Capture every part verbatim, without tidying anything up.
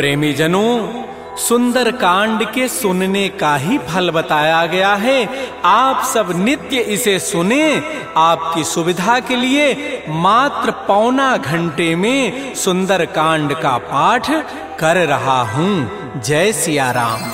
प्रेमी जनों, सुंदर कांड के सुनने का ही फल बताया गया है। आप सब नित्य इसे सुने। आपकी सुविधा के लिए मात्र पौना घंटे में सुंदर कांड का पाठ कर रहा हूँ। जय सिया राम।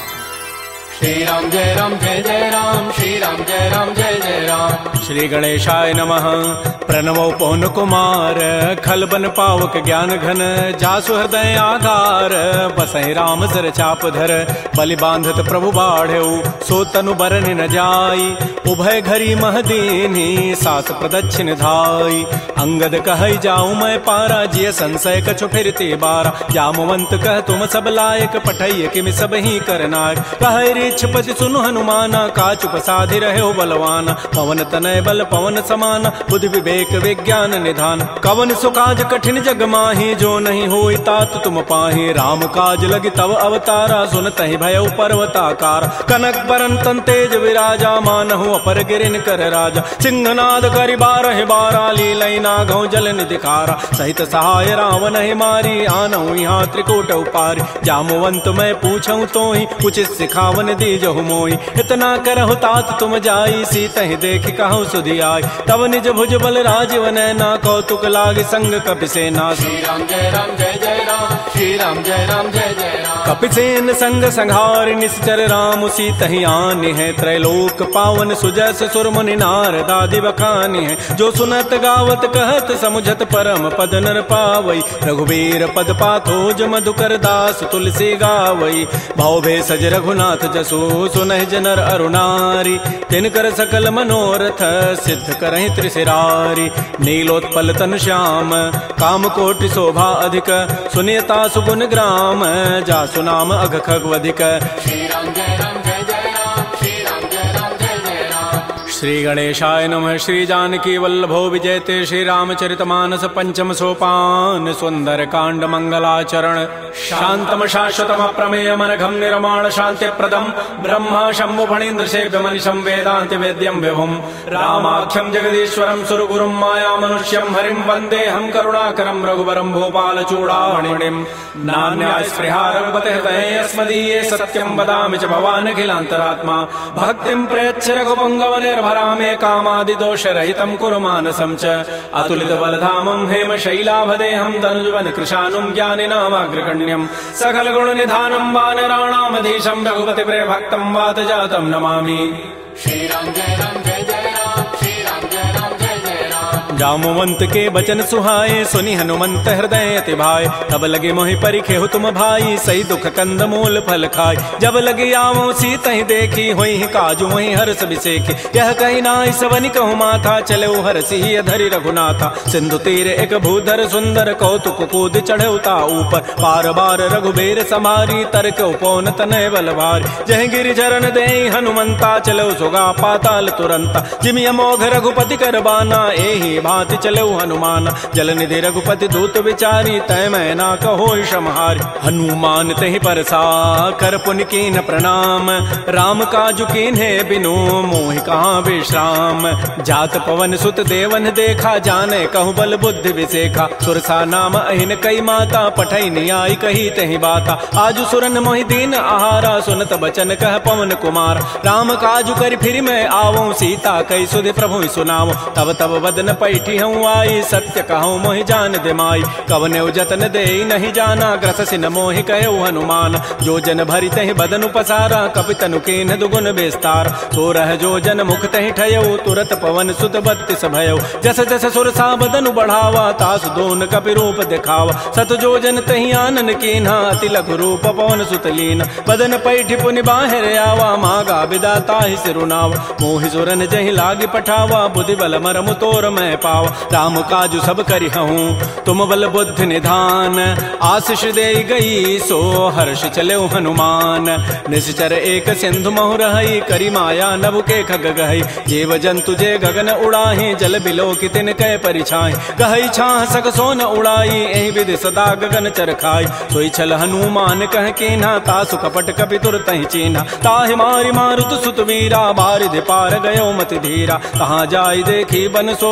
श्री राम जय राम जय जय राम, श्री राम जय राम जय जय राम। श्री गणेशाय नमः। प्रणवो पवन कुमार, खलबन पावक ज्ञान घन, जासु हृदय आधार, बसहि राम सर चाप धर, बलि बांधत प्रभु बाढ़ऊ, सो तनु बरन न जाई, उभय घरी महदीनी, सास प्रदक्षिण धाई। अंगद कहई जाऊं मैं पारा, जिय संशय कछु फिरते बारा, जामवंत कह तुम सब लायक, पठैय किमि सब ही करनायक। कहै छपति सुनु हनुमाना, काचुप साधि रहे बलवाना, पवन तनय बल पवन समाना, बुद्धि विवेक विज्ञान निधान। कवन सुकाज कठिन जग माही, जो नहीं होई तात तुम पाही, राम काज लगी तव अवतारा, सुनतहि भयउ पर्वताकार। कनक बरन तन तेज विराजा, मानहु अपर गिरिन कर राजा, सिंहनाद करि बारहि बारा, लीलई नागौ जल निधिकारा। सहित सहाय रावण ही मारी, आनहु यहाँ त्रिकूट उपारी, जामवंत मैं पूछऊं तोहि, उचित सिखावन दीजहु मोहि। इतना करहु तात तुम जाई, सीतहि देखि कहु सुधि आई, तब निज भुज बल राजीव नैना, कौतुक लागे संग कपिसेना। श्री राम जय राम जय जय राम, श्री राम जय राम जय जय राम। कपिसेन संग संहार, निश्चर राम सीतहि आनि है, त्रैलोक पावन सुजस सुर मुनि नारद आदि बखानि है। जो सुनत गावत कहत समुझत परम पद नर पावई, रघुबीर पद पाथोज मधुकर दास तुलसी गावई। भव भेषज रघुनाथ जसु, सुनहि जनर अरुणारी, तिनकर सकल मनोरथ, सिद्ध करहि त्रिशिरारी। नीलोत्पल तन श्याम, काम कोटि शोभा अधिक, सुनियता सुगुण ग्राम, जासु नाम अघ खगवधिक। श्री राम जय राम जय जय राम, श्री राम जय राम जय जय राम। श्री गणेशाय नमः। श्री जानकी वल्लभो विजयते, श्री रामचरितमानस पंचम सोपान, सुंदर कांड मंगलाचरण। शांतम शाश्वतम प्रमेयम अनघम निर्माण शांति प्रदम, ब्रह्मा शंभु फणीन्द्र सेव्य मनिषं वेदांति वेद्यम विभुम, रामाख्यम जगदीश्वरम सुरगुरुम माया मनुष्यम हरिम वंदे हम करुणाकरम रघुवरम भोपाल चूड़ामणिम। नान्या स्पृहा रघुपते हृदये अस्मदीये, सत्यम वदामि च भवान् अखिलान्तरात्मा, भक्तिं प्रयच्छ रघुपुंगव निर्भरामे, कामादि दोष रहितं कुरु मानसं च। अतुलित बलधामं हेम शैलाभदेहं, तनुजवन कृशानुं ज्ञानिनामाग्रगण्यं, सकल गुण निधानं वानराणामधीशं, रघुपति प्रिय भक्तं वात जातं नमामि। श्री राम जय राम जय जय राम, श्री राम जय राम जय जय राम। जामवंत के बचन सुहाए, सुनि हनुमंत हृदय अति भाए, तब लगे मोहि परिखेहु तुम भाई, सही दुख कंद मूल फल खाय। जब लगे आवो सीतहि देखी, होई काजू वही हर्ष बिसेखी, यह कही नाई सवनि कहु माथा, चले हरसि धरि रघुनाथा। सिंधु तीर एक भूधर सुंदर, कौतुक कूद चढ़ौता ऊपर, पार बार रघुबीर समारी, तरक उपौन तनय बल भारी। जह गिरि चरण देहि हनुमंता, चलो सुगा पाताल तुरंता, जिमि अमोघ रघुपति करबाना, एहि भांति चलो हनुमान। जल निधि रघुपति दूत विचारी, तय मैं ना कहो क्षमहारी। हनुमान तहि परसा कर पुनि कीन्ह प्रणाम, राम काजु कीन्हे बिनु मोहि कहाँ विश्राम। जात पवन सुत देवन देखा, जाने कहु बल बुद्धि विसेखा, सुरसा नाम अहिन कई माता, पठई नियाई कही तहि बाता। आजु सुरन मोहि दीन आहारा, सुनत बचन कह पवन कुमार। राम काजु करि फिर मैं आवो, सीता कई सुधि प्रभु सुनावो। तब तब वदन पैठी हूँ आई, सत्य कहूँ मोहि जान दे माई। कवने जतन दे नहीं जाना, ग्रस सिन मोहि कहु हनुमान। जो जन भरि तहि बदन उपसारा, कपितनु कीन्ह दुगुन विस्तार। सो रह जो जन मुख तहि ठयऊ, तुरत पवन सुत बत्तीस भयऊ। जस जस सुरसा बदनु बढ़ावा, तासु दोन कपि रूप दिखावा। सत जो जन तहि आनन कीन्हा, अति लघु रूप पवन सुत लीना। बदन पैठि पुनि बाहिर आवा, मागा विदाता ही सिरुनावा। मोहि सुरन जहि लागी पठावा, बुद्धि बल मरमु तोर मैं पावा। राम काजु सब करि हूँ तुम बल बुद्धि निधान, आशीष दे गई सो हर्ष चले हनुमान। निश्चर एक सिंधु महु रहई, करी माया नभ के खग गहई। जीव जंतु जे गगन उड़ाही, जल बिलो की तिन कै परिछाई। गहई छाह सक सोन उड़ाई, एहि विधि सदा गगन चरखाई। सोई छल हनुमान कह कीन्हा, तासु कपट कपि तुरतहि चीन्हा। ताहि मारि मारुत सुत वीरा, बारिधि पार गयो मति धीरा। कहाँ जाई देखी बन शोभा,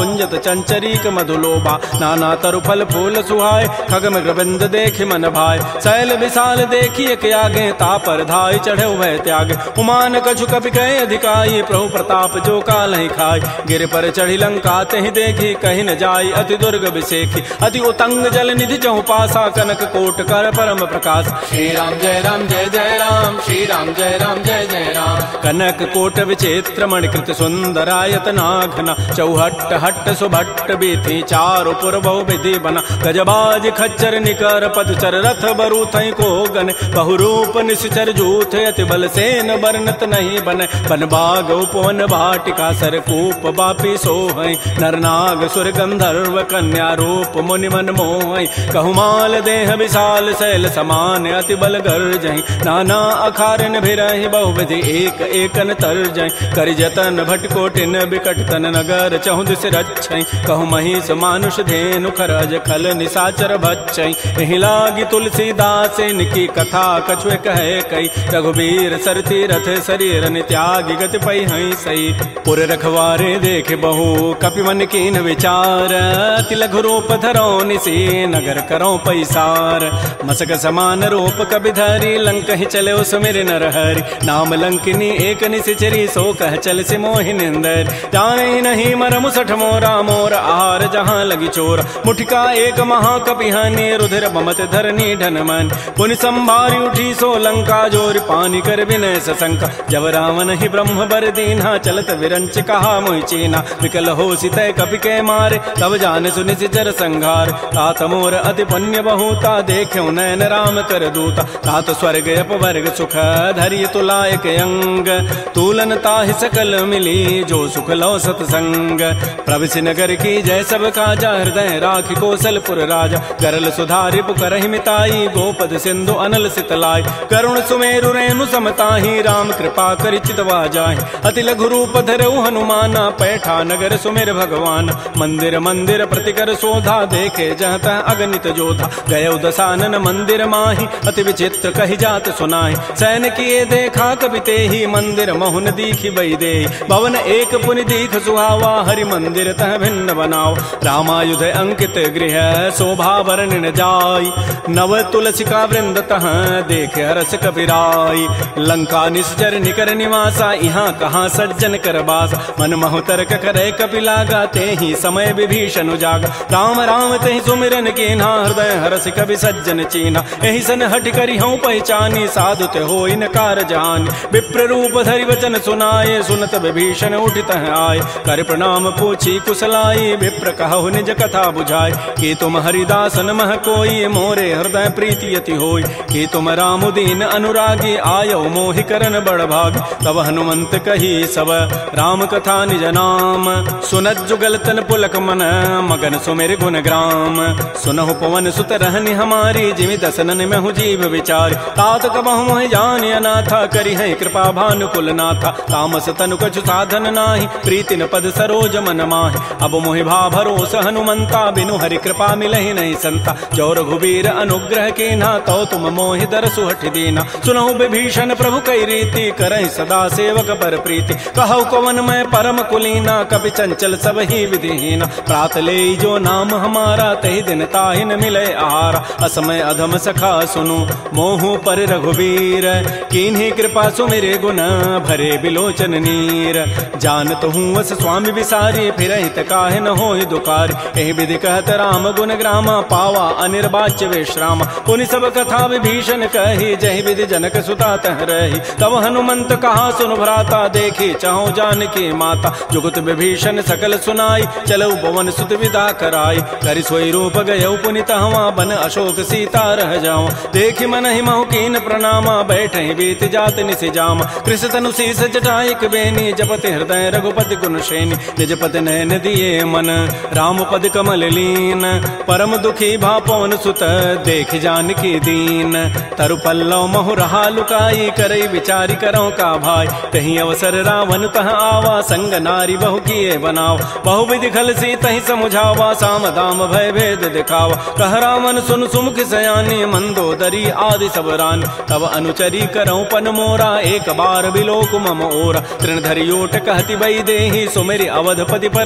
गुंजत चंचरीक मधुलोभा नाना तरु फल फूल सुहाय खग मृगबिंद देखि मन भाय शैल विशाल देखिए के आगे तापर धाय चढ़े भय त्याग उमान कछु कपि कहे अधिकाई प्रभु प्रताप जो काल ही खाय गिर पर चढ़ी लंका तहि देखी कहीं न जाय अति दुर्ग विसेखी अति उतंग जल निधि चहु पासा कनक कोट कर परम प्रकाश श्री राम जय राम जय जय राम श्री राम जय राम जय जय राम कनक कोट विचित्र मणिकृत सुंदरायत नाघना चौहट्ट हट्ट सुभट्ट बीथी चारु पुर बहु विधि बना गजबाज खच्चर निकर पदचर रथ बरु थई को गन बहुरूप निश्चर जूथ अति बल सेन बरनत नहीं बन बन बाग उपवन भाटिका सरकूप बापी सोहई नरनाग सुर गंधर्व कन्या रूप मुनि मन मोहई कहुमाल देह विशाल शैल समान अति बल गर्जहि नाना अखारन भिरहि बहुविधि एक एकन तरजहि कर जतन भटकोटिन बिकट तन नगर चहुदिस रक्षै कहु महिष मानुष धेनु खरज खल निशाचर भक्षै एहि लागी तुलसीदास इनकी कथा कछुए कहे कई रघुबीर सरती रथ शरीर त्यागी गति पै हई सही पुर रखवारे देख बहु कपि मन कीन विचार अति लघु रूप धरो निसी नगर करो पैसार मसक समान रूप कबि धरी लंक ही चले सुमिर नर हरि नाम लंकिनी एक निशिचरी सो कह चल से मोहि निंदर जाने नहीं मर मुसठ मोरा मोर आहार जहाँ लगी चोर मुठिका एक महाकपिहानी रुधिर बमत धरनी ढन मन पुनि संभारी उठी सो लंका जोर पानी कर विनय सशंका जब रावण ही ब्रह्म बर दीन्हा चलत विरंच कहा मोहि चीना विकल हो सितय कपि के मारे तब जान सुनि सिचर संघार तात मोर अति पुण्य बहुता देख्यो नयन राम कर दूता तात स्वर्ग अपवर्ग सुख धरि तुलायक अंग तूलन ताहि सकल मिली जो सुख लो सतसंग प्रविश नगर की जय सब काजा हृदय राखि कौशलपुर राजा करल सुधारि पुकरहि मिताई गोपद सिंधु अनल सितलाई करुण सुमेरु रेणु समताहि राम कृपा करि चितवा जाहि अति लघु रूप धरऊ हनुमाना पैठा नगर सुमेर भगवान मंदिर मंदिर प्रतिकर शोधा देखे जहत अगणित जोधा गय दसानन मंदिर माही अति विचित्र कही जात सुनाहि सैन किए देखा कपि तेहि मंदिर महुन दीखि बई दे भवन एक पुनि दीख सुहावा हरि मंदिर तह भिन्न बनाओ रामायुध अंकित गृह शोभा वर्णन जाय नव तुलसिका वृंद तह देख हरस कपिराई लंका निश्चर निकर निवासा यहाँ कहाँ सज्जन कर बास मन महु तर्क करे कपि लागा ते ही समय विभीषण जागा राम राम ते सुमिरन कीन्हा हृदय हरस कवि सज्जन चीन्हा एहि सन हट करि हूँ पहचानी साधु ते हो इन कार जान विप्र रूप धरि वचन सुनाए सुनत विभीषण उठित आए कर प्रणाम पूछी कुशलाई विप्र कहु निज कथा बुझाए कि तुम हरिदासन मह कोई मोरे हृदय प्रीति अति होय कि तुम राम दीन अनुरागी आयो मोहि करन बड़ भाग तब हनुमंत कही सब राम कथा निज नाम सुनत जुगल तन पुलक मन मगन सुमेर गुण ग्राम सुनहु पवन सुत रहनि हमारी जिमि दसनन में हूँ जीव विचार तात कबहु मोहि जान अनाथा करि है कृपा भानुकुल नाथा तामस तनु कछु साधन नाही प्रीति न पद सरोज मन माहि अब मोहि भा भरोस हनुमंता बिनु हरि कृपा मिलहि नहीं संता जो रघुबीर अनुग्रह कीन्हा तो तुम मोहि दरसु हठि दीना सुनहु विभीषण प्रभु कई रीति करहि सदा सेवक पर प्रीति कहु कवन मैं परम कुलीना कपि चंचल सब ही विधिहीना प्रात ले जो नाम हमारा तहि दिन ताहि न मिले आहारा असमय अधम सखा सुनु मोहु पर रघुबीर कीन्ही कृपा सुमिरे गुण भरे बिलोचन नीर जानत हूँ वस स्वामी विसारी फिर हित काहे न होहि दुखारी एहि विधि कहत राम गुण ग्रामा पावा अनिर्वाच्य विश्राम पुनि सब कथा विभीषण कही जहि विधि जनक सुता तह रही तब हनुमंत कहा सुन भ्राता देखी चाहो जानकी माता जुगत विभीषण सकल सुनाई चलऊ पवन सुत विदा कराई करि सोई रूप गयऊ पुनि तहवा बन अशोक सीता रह जाओ देखि मन ही महु कीन प्रणामा बैठे बीत जात निसि जामा कृष तनु शीस जटाइक बेनी जपति हृदय रघुपति गुण श्रेणी निजपति नयन दिए मन राम पद कमल लीन परम दुखी भा पवन सुत देख जानकी दीन तरु पल्लव महु रहा लुकाई करई विचारी करो का भाई तही अवसर रावण तह आवा संग नारी बहु किए बनाओ बहु विधि खल सी तही समुझावा साम दाम भय भेद दिखावा कह रावण सुन सुमुख सयानी मंदोदरी आदि सब रानी तब अनुचरी करौ पन मोरा एक बार बिलोक मम ओरा तृण धरि ओट कहति बई देहि सुमेरि अवधपति परम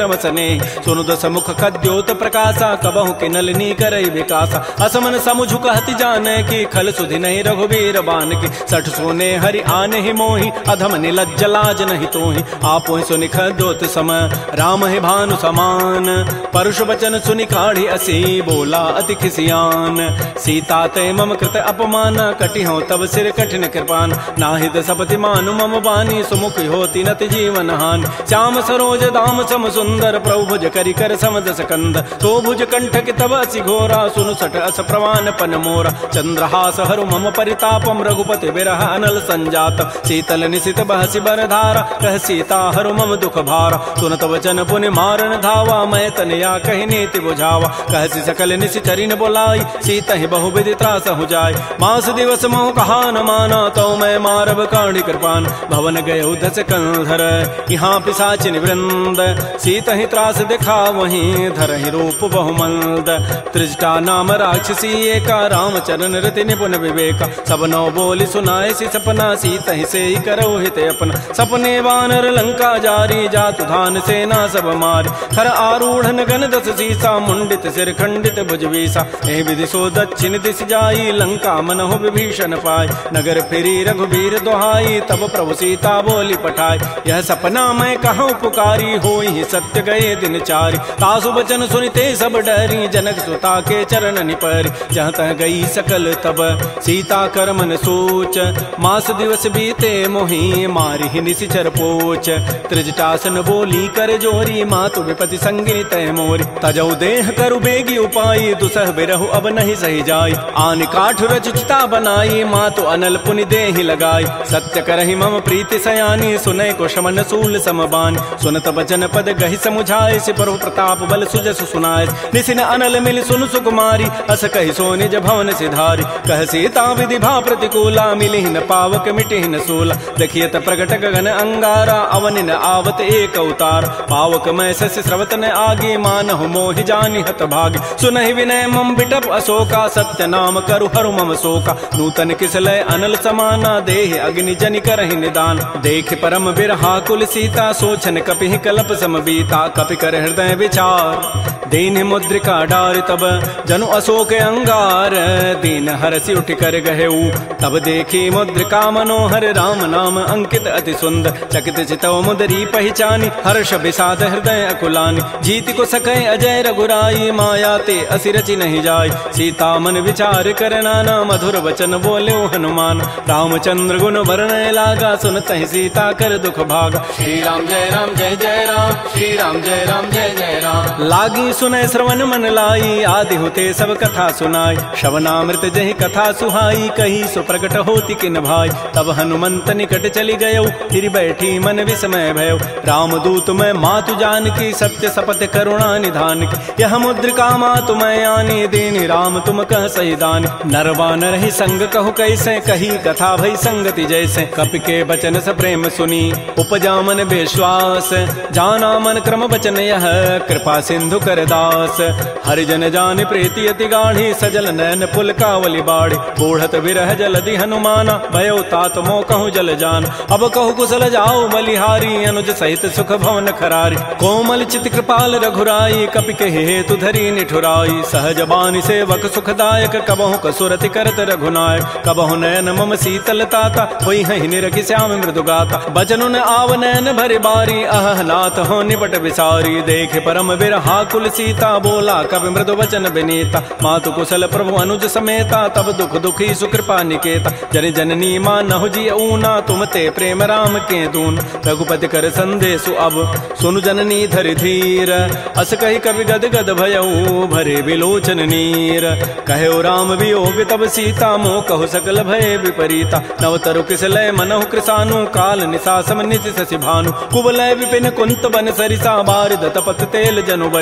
परम स्नेह। सुनु दस मुख खद्योत प्रकाशा, कबहु के नलिनी करई विकासा। असमन समुझ कहति जाने की, खल सुधि नहीं रघुबीर बान की। सठ सोने हरि आने ही मोहि, अधम निलज्ज लाज नहीं तोहि। आपो ही सुनि खद्योत सम, राम है भानु समान। परुष वचन सुनि काढ़ी असी, बोला अति खिसियान। सीता ते मम कृत अपमान, कटि हो तब सिर कठिन कृपान। नाहित सपति मानु मम बानी, सुमुख होती नति जीवन हानि। श्याम सरोज दाम सम सुंदर, प्रभु भुज करि कर सम दस कंद। तो भुज कंठ कि तब असि घोरा, सुनु सठ अस प्रवान पन मोरा। चंद्रहास हरु मम परितापम, रघुपति बिरह अनल संजात। शीतल निशित बहसि बर धारा, कह सीता हरु मम दुख भारा। सुनत वचन पुनि मारन धावा, मैं तनया कहि नीति बुझावा। कहसि सकल निशिचरिन बोलाई, सीता ही बहु विधि त्रास हो जाय। मास दिवस मोह कहा न माना, तो मैं मारब काढ़ी कृपान। भवन गए दस कंधर, यहाँ पिशाचिन वृंद। सीता ही त्रास दिखा वहीं, धर ही रूप बहुमंद। त्रिजटा नाम राक्षसी एका, रामचरण रति निपुण विवेका। सब नौ बोली सुनाए सी सपना, सीता ही से ही करो हित अपना। सपने वानर लंका जारी, जातु धान सेना सब मारी। खर आरूढ़ गण दस सीसा, मुंडित सिर खंडित भुजवीसा। एहि विधि सो दक्षिण दिश जाई, लंका मनहु विभीषण पाय। नगर फिरी रघुबीर दोहाई, तब प्रभु सीता बोली पठाई। यह सपना मैं कहूँ पुकारी, होई सत्य गए दिन चारी। तासु बचन सुनिते सब डरी, जनक सुता के चरण निपरी। जहाँ तह गई सकल तब सीता कर मन सोच, मास दिवस बीते मोहि मारी ही निशिचर पोच। त्रिजटासन बोली कर जोरी, मातु विपति संगिनी तय मोरी। तजौ देह करु बेगी उपाई, दुसह बिरहु अब नहीं सही जाई। आन काठ रचिता बनाई, मातु अनल पुनि देहि लगाई। सत्य करहि मम प्रीति सयानी, सुनै को शमन सूल समबान। सुनत बचन पद गहि समुझाए, सिपरु प्रताप बल सुजस सुनाए। निसिन अनल मिल सुन सुकुमारी, अस कहि सो निज भवन सिधारी। कह सीता विधि भा प्रतिकूला, मिलिहि न पावक मिटिहि न सूला। देखियत प्रगट गगन अंगारा, अवनि न आवत एक अवतार। पावक मैं शशि स्रवत न आगे, मानहु मोहि जानि हत भागी। सुनहि विनय मम बिटप अशोका, सत्य नाम करु हरु मम शोका। नूतन किसलय अनल समाना, देहि अग्नि जनि करहि निदान। देख परम बिरहा कुल सीता, सोचन कपि कलप समबीता। कपि कर हृदय विचार, दीन मुद्रिका डारि तब जनु अशोक अंगार। दीन हरसि उठ कर गहेऊ, तब देखी मुद्रिका मनोहर। राम नाम अंकित अति सुंदर, चकित चितव मुदरी पहचानी। हर्ष विषाद हृदय अकुलानी, जीत को सकै अजय रघुराई। माया ते असि रचि नहीं जाय, सीता मन विचार कर नाना। मधुर वचन बोले हनुमान, रामचंद्र गुण वर्णय लागा। सुनत ही सीता कर दुख भागा। श्री राम जय राम जय जय राम, श्री राम जय राम जय जय राम। लागी सुनय श्रवण मन लाई, आदि होते सब कथा सुनाई। श्रवणामृत जहि कथा सुहाई, कही सो प्रकट होती किन भाई। तब हनुमंत निकट चली गयो, फिर बैठी मन विस्मय भयो। रामदूत मैं मातु जान की, सत्य शपथ करुणा निधान की। यह मुद्रिका मातु मैं आनी, दीन राम तुम कह सही दानी। नरवा नर ही संग कहु कैसे, कही कथा भई संगति जैसे। कपि के बचन स प्रेम सुनी, उपजा मन विश्वास। जाना मन क्रम बचन यह, कृपा सिंधु कर दास। हरिजन जान प्रीति अति गाढ़ी, सजल नैन पुल कावली बाड़ी। बूढ़त विरह जलधि हनुमाना, भयो तात मोह कहूँ जल जान। अब कहु कुशल जाओ बलिहारी, अनुज सहित सुख भवन खरारी। कोमल चित कृपाल रघुराई, कपि के हेतु धरी निठुराई। सहज बानी सेवक सुखदायक, कबहु कसुरति करत रघुनायक। कबहु नयन मम शीतल ताता, होई है निरखि श्याम मृदु गाता। बचनुन आव नैन भरि बारी, अह नाथ हो निपट विसारी। देख परम बिरहा कुल सीता, बोला कवि मृदु वचन विनीता। मातु कुशल प्रभु अनुज समेता, तब दुख दुखी सुकृपा निकेता। जन जननी मानहु जिय ऊना, तुम ते प्रेम राम के दून। रघुपति कर संदेशु अब, सुनु जननी धरि धीर। अस कहि कवि गद गद भयऊ, भरे विलोचन नीर। कहो राम वियोग तब सीता, मोह कहु सकल भय विपरीता। नवतरु किसलय मनहु कृसानु, काल निशासम निशि शशि भानु। कुवलय विपिन कुंत बन सरिसा, बारिद तपत तेल जनु बरिसा।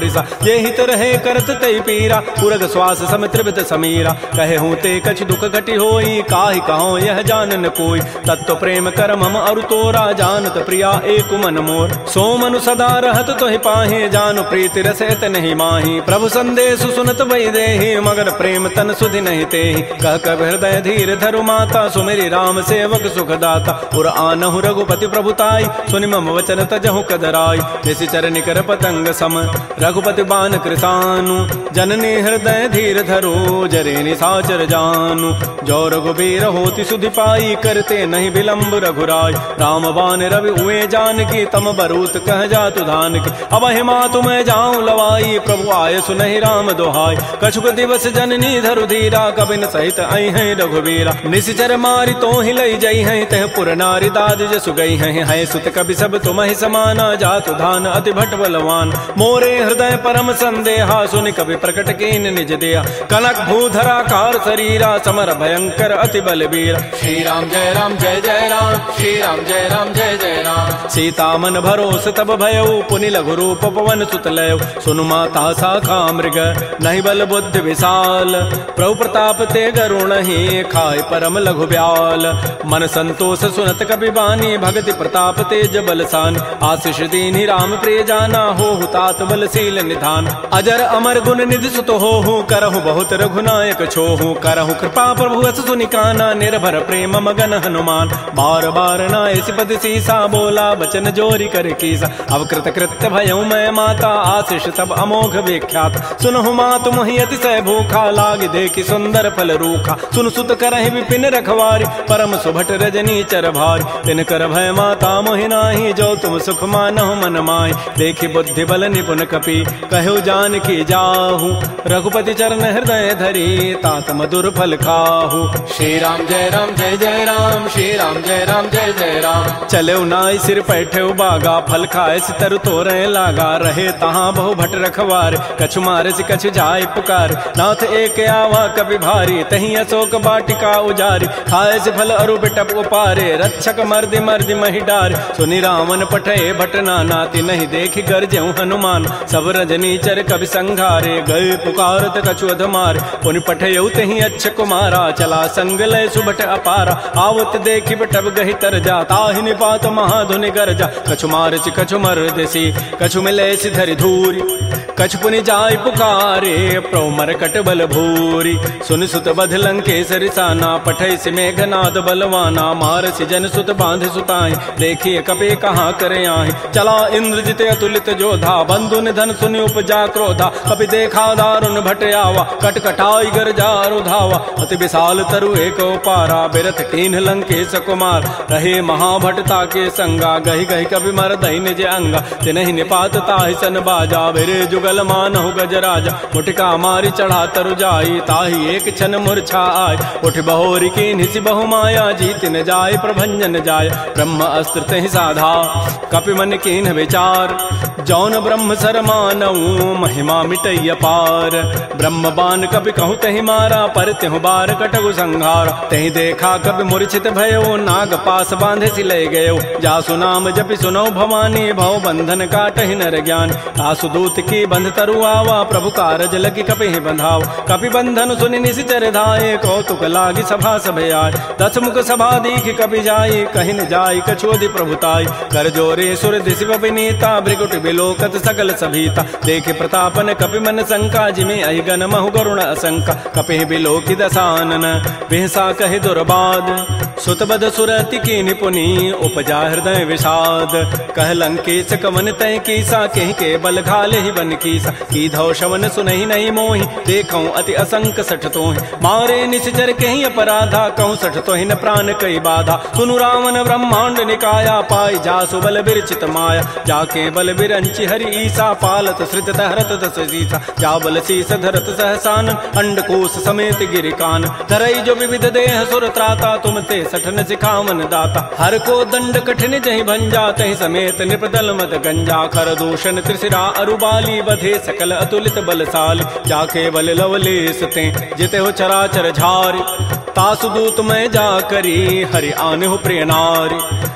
ये हित रहे करत तई पीरा उरग श्वास सम त्रिविध समीरा कहे हूँ ते कछ दुख घटी होई काहि कहो यह जानन कोई तत्व प्रेम कर मम अरु तोरा जानत प्रिया एक मन मोर सो मनु सदा रहत तोहि पाहि जानु प्रीति रसत नहीं माही प्रभु संदेश सुनत वही देहि मगर प्रेम तन सुधि नहीं तेहि कह कब हृदय धीर धरु माता सुमेरी राम सेवक सुख दाता पुर आनहु रघुपति प्रभुताई सुनि मम वचन तजहु कदराई जैसी चरण कर पतंग सम रघुपति बान कृसानु जननी हृदय धीर धरो जरे निसाचर जानु जो रघुबीर होति सुधि पाई करते नहीं विलंब रघुराय राम बान रवि उए जान की तम बरूत कह जातु धान की अब हिमा तुम्हें जाऊं लवाई प्रभु आय सुनहि राम दोहाय कछुक दिवस जननी धरु धीरा कबिन सहित आई है रघुबीरा निश्चर मारी तो ही लई जई है तह पुर नारी दाद जसु गई है, है सुत कवि सब तुम ही समाना जातु धान अति भट बलवान मोरे हृदय परम संदेहा सुनि कवि प्रकट कीन निज दिया कनक भूधरा कार शरीरा समर भयंकर अति बलबीर श्री राम जय राम जय जय राम श्री राम जय राम जय जय राम सीता मन भरोस तब भयउ पुनि लघु रूप पवन सुत लय सुनु माता शाखा मृग नहीं बल बुद्धि विशाल प्रभु प्रताप ते गरुण ही खाय परम लघु ब्याल मन संतोष सुनत कपि बानी भगति प्रताप तेज बलसान आशीष दीनि राम प्रिय जाना हो तात बलशील निधान अजर अमर गुण निधि सुत हो करहु बहुत रघुनायक छोहु करहु कृपा प्रभु अस सुनि काना निर्भर प्रेम मगन हनुमान बार बार नाय सिपति सीसा बोला बचन जोरी कर कीसा अवकृत कृत्य भयउ मैं माता आशीष तब अमोघ विख्यात सुनहु मातु मोहि अतिशय भूखा लाग देखि सुंदर फल रूखा सुन सुत करहि विपिन रखवारी परम सुभट रजनी चर भारी तिन कर भय माता मोहि नाही जो तुम सुख मानहु मन माहि देखि बुद्धि बल निपुन कपि कहु जान की जाहु रघुपति चरण हृदय धरी तात मधुर फल खाहु श्री राम जय राम जय जय राम श्री राम जय राम जय जय राम चले नाई सिर पैठे बागा फल खाए सितर तोरे लागा रहे तहाँ बहु भट रखवार कछु मारे से कछु जाय पुकार नाथ एक आवा कभी भारी तही अशोक बाटिका उजारी खाए से फल अरु बिटप उपारे रक्षक मर्दि मर्दि मही डार सुनि रावण पठे भटना नाति नहीं देखि गरजेउ हनुमान सब रजनी चर कवि संघारे गए पुकारत कछु अधमार पुनि पठयउ तही अच्छ कुमारा चला संग लय सुभट अपारा आवत देखि बटब गहि तर जा ताहि निपात महाधुनि गरजा कछु मारचि कछु मर्दसी कछु मिले धरि धूरी कछु पुनि जाय पुकारे प्रभु मरकट बल भूरी सुन सुत बध लंकेसरि साना पठै से मेघनाद बलवाना मारसि जन सुत बांध सुताई देखिए कपे कहाँ करे आहि चला इंद्रजित अतुलित जोधा बंधु निधन सुनि उपजा क्रोधा कपि देखा दारुण भट आवा कट कटाई गरजा रुधावा अति विशाल तरु एक पारा बिरथ कीन्ह लंकेश कुमार रहे महाभटता के संगा गहि गहि कवि मर दहि निज अंगा तिनहि निपात ताहि सन बाजा बेरे जुगल मानहु गजराजा मुटिका मारी चढ़ा तरु जाई ताहि एक क्षण मूर्छा आय उठ बहोरी की निसि बहु माया जीत न जाय प्रभंजन जाय ब्रह्म अस्त्र तहि साधा कपि मन कीन्ह विचार जौन ब्रह्म सर मानऊ महिमा मिटैय पार ब्रह्म बान कपि कहु तहि मारा पर तेहु बार कटगु संहार तहि देखा कपि मूर्छित भयो नाग पास बांधे सि लय गयो जासु नाम जपि सुनौ भवानी भव बंधन काटहि नर ज्ञान आसु दूत की बंध तरु आवा प्रभु कारज लगी कपि बंधाव कपि बंधन सुनि निशिचर धाये कौतुक लागी सभा सभे आय दस मुख सभा दीख कपि जाई कहि न जाई कछोदि प्रभुताई कर जोरे सुर दिशि विनीता भृगुट बिलोकत सकल सभीता देखे प्रतापन कपि मन शंका जिमे अहिगन महु गरुण असंका कपि बिलोकि दसानन बिहसा कहि दुर्बाद सुतबद सुरति की निपुनी उपजा हृदय विषाद कह लंकेश कवन तय कीसा कहि के बल घाले ही बन कीसा की धौ शवन सुनहि नहीं मोहि देखौ अति असंक सठ तोहि मारे निश्चर कहि अपराधा कहूँ सठ तोहि न प्राण कई बाधा सुनु रावण ब्रह्मांड निकाया पाई जासु बल बिरचित माया जाके बल बिरंचि हरि ईसा पालत सृत हरत दस सीसा जा बल शीस धरत सहसान अंडकोश समेत गिरिकान धरई जो विविध देह सुर त्राता तुम ते सठन सिखावन दाता हर को दंड कठिन जहि भंजा तहि समेत निपदल मद गंजा कर दूषण त्रिशिरा अरुबाली बधे सकल अतुलित बलशाली जाके बल लवलेस ते जिते हो चराचर झारी तासु दूत में जा करी हरि आने हो प्रिय नारी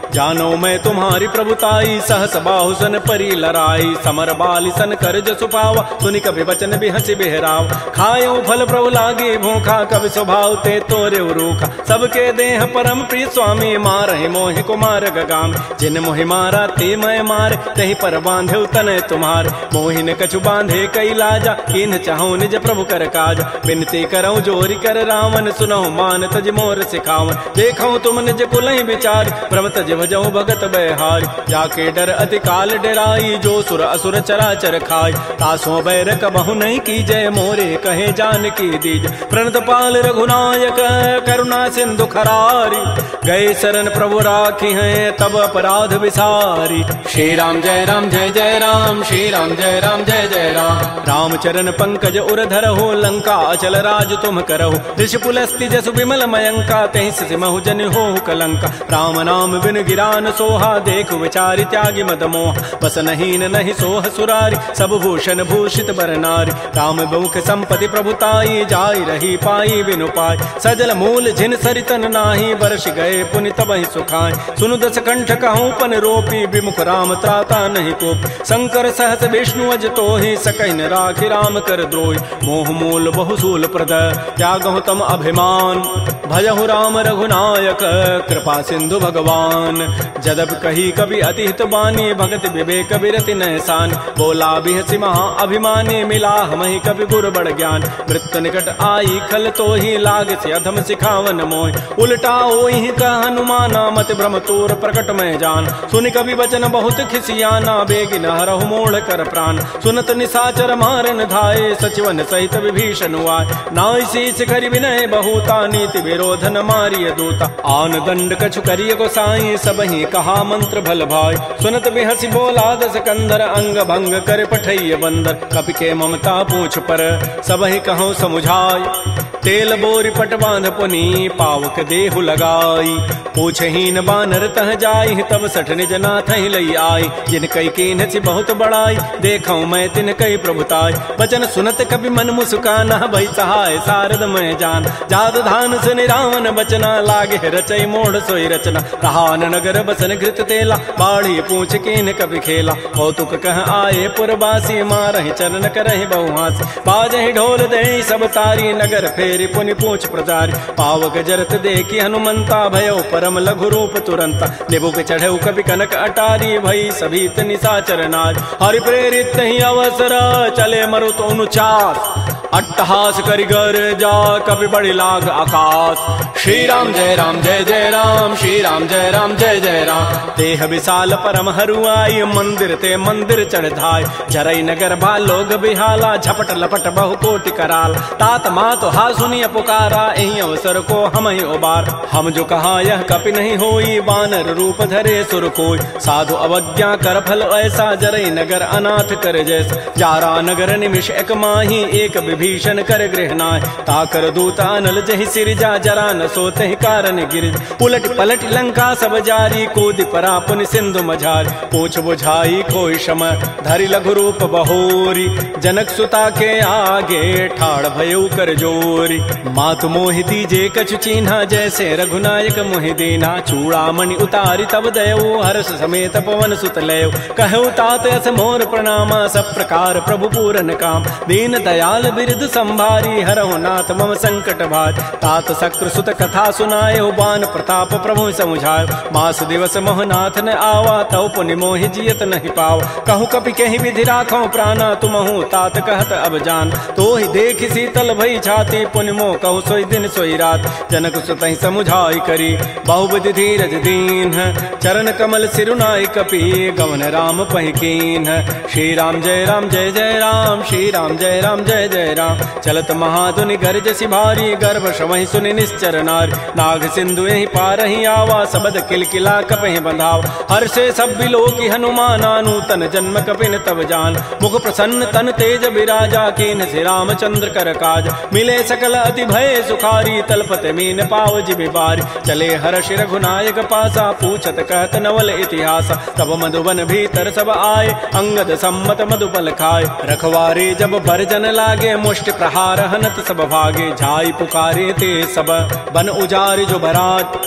जानो मैं तुम्हारी प्रभुताई, सहस बाहु सन परी लराई, समर बाली सन कर जसु पावा, सुनि कभी वचन भी हंसी बिहराव, खायो फल प्रभु लागे भूखा, कभी स्वभाव ते तोरे रूखा, सबके देह परम प्रिय स्वामी, मारहि मोहि कुमार गगाम, जिन मोहि मारा ते मैं मार, तही पर बांधे तन तुम्हार, मोहि न कछु बांधे कई लाजा, किन चाहूं निज प्रभु कर काज, बिनती करऊं जोरी कर रावण, सुनहु मान तज मोर सिखावन, देखऊं तुम निज कुलहि विचार, प्रभ तज भजऊं भगत बहारी, जाके डर अति काल डराई, जो सुर असुर चराचर खाई, तासों बैर कबहु नहीं की जय, मोरे कहे जान की दीज, प्रणत पाल रघुनायक करुणा सिंधु खरारी, गए शरण प्रभु राखी हैं तब अपराध विसारी, श्री राम जय राम जय जय राम, श्री राम जय राम जय जय राम, राम चरण पंकज उर धरहु, लंका अचल राज तुम करहु, ऋषि पुलस्ति जसु विमल मयंका, तहि सिमहु जन हो कलंका, राम नाम बिन गिरान सोहा, देखु विचारि त्यागी मद मोह, बस नहीन नहीं सोह सुरारी, सब भूषण भूषित बर नारी, राम बहुख संपत्ति प्रभुताई, जाई रही पाई बिनु पाई, सजल मूल जिन सरितन नाही, वर्ष गए पुनि तबहि सुखाय, सुनु दस कंठ कहूँ पन रोपी, विमुख राम त्राता नहीं कोप, शंकर सहस विष्णु अज तोहि, सकहि न राखि राम कर द्रोहि, मोह मूल बहुसूल प्रद त्यागहु तम अभिमान, भजहु राम रघुनायक कृपा सिंधु भगवान, जदब कही कभी अतिहित बानी, भगत विवेक बिरति नहसान, बोला बिहसि महा अभिमानी, मिला हमहि कभी गुर बड़ ज्ञान, मृत्यु निकट आई खल तो ही, लाग से अधम सिखावन मोहि, उल्टा ओहि कह हनुमाना, मत भ्रम तोर प्रकट में जान, सुनि कभी वचन बहुत खिसियाना, बेगिन हरहु मोड़ कर प्राण, सुनत निसाचर मारन धाये, सचिवन सहित विभीषण आए, नाई शीस करि विनय बहुता, नीति विरोध न मारिय दूता, आन दंड कछु करिय गोसाई, सबहि कहा मंत्र भल भाई, सुनत बिहसि बोला दस कंधर, अंग भंग कर पठैय बंदर, कपि के ममता पूछ पर सबहि कहूँ समुझाय, तेल बोरी पट बांध पुनी, पावक देहु लगाई, पूछहीन बानर तह जाई, तब सठ निज नाथ ही लई आई, जिन कई कीन सी बहुत बड़ाई, देखऊं मैं तिन कई प्रभुताई, बचन सुनत कभी मन मुस्काना, भई सहाय सारद मैं जान, जाद धान सुनि रावण बचना, लागे रचई मोड़ सोई रचना, रहान नगर बसन घृत तेला, बाढ़ी पूछ कीन कभी खेला, कौतुक कह आए पुरबासी, मारहि चरण करहि बहुहासी, बाजहि ढोल दे सब तारी, नगर फेरि पुनि पूछ प्रचारी, पावक जरत देखी हनुमंता, भयो परम लघु रूप तुरंता, निबुक चढ़ऊ कभी कनक अटारी, भई सभी निशाचर नार, हरि प्रेरित ही अवसर, चले मरुत अनुचास, अट्टहास करिगर जा कभी बड़ी लाग आकाश, श्री राम जय राम जय जय राम, श्री राम जय राम जय जय राम, देह विशाल परम हरुआई, मंदिर ते मंदिर चढ़ धाय, जरई नगर भा लोग बिहाला, झपट लपट बहु कोटि कराल, तात मात हा सुनिय पुकारा, एहि अवसर को हम ही उबार, हम जो कहा यह कपि नहीं होई, बानर रूप धरे सुर कोई, साधु अवज्ञा कर फल ऐसा, जरई नगर अनाथ कर जैसा, जारा नगर निमिष एक माही, एक विभीषण कर गृह नाय, ताकर दूता अनल जहि सिरजा, जरा न सोते ही कारण गिरिज, उलट पलट लंका सब जारी, कूदि परा पुनि सिंधु मझारी, पूछ बुझाई कोई शम, धरि लघु रूप बहोरी, जनक सुता के आगे ठाड़ भयउ कर जोरी, मातु मोहि दीजे कछु चीन्हा, जैसे रघुनायक मोहि दीना, चूड़ामणि उतारी तब दयऊ, हर्ष समेत पवन सुत लयऊ, कहऊ तात अस मोर प्रणामा, सब प्रकार प्रभु पूरन काम, दीन दयाल बिरद संभारी, हरहु नाथ मम संकट भारी, तात शक्र सुत कथा सुनाए, बान प्रताप प्रभु समुझाय, मास दिवस मोहनाथ न आवा, तव पुनि मोहि जियत नहीं पावा, कहूँ कपि कहीं विधि राखो प्राणा, तुमहु तात कहत अब जान, तो ही देख शीतल भई छाती, पुनि मोह कहूँ सोई दिन सोई रात, जनक सुत ही समुझाई करी, बहुविधि धीरज दीन, चरण कमल सिरुनाई कपि, गवन राम पहिकीन, श्री राम जय राम जय जय राम, श्री राम जय राम जय जय राम, चलत महाधुनि गर्जसि भारी, गर्भ श्रवहि सुनि निश्चर नारी, नाग सिंधु यही पार ही आवा, सबद किलकिला कपहि बंधाव, हर्षे सब बिलोकी हनुमाना, नूतन जन्म कपिन तब जान, मुख प्रसन्न तन तेज विराजा, कीन से रामचंद्र कर काज, मिले सकल अति भय सुखारी, तलपत मीन पाव जिमि बारी, चले हर्ष रघुनायक पासा, पूछत कहत नवल इतिहास, तब मधुबन भीतर सब आए, अंगद सम्मत मधुबल खाए, रखवारे जब भरजन लागे, मुष्टि प्रहार हनत सब भागे, झाई पुकारे ते सब, बन उजारि जो भरात,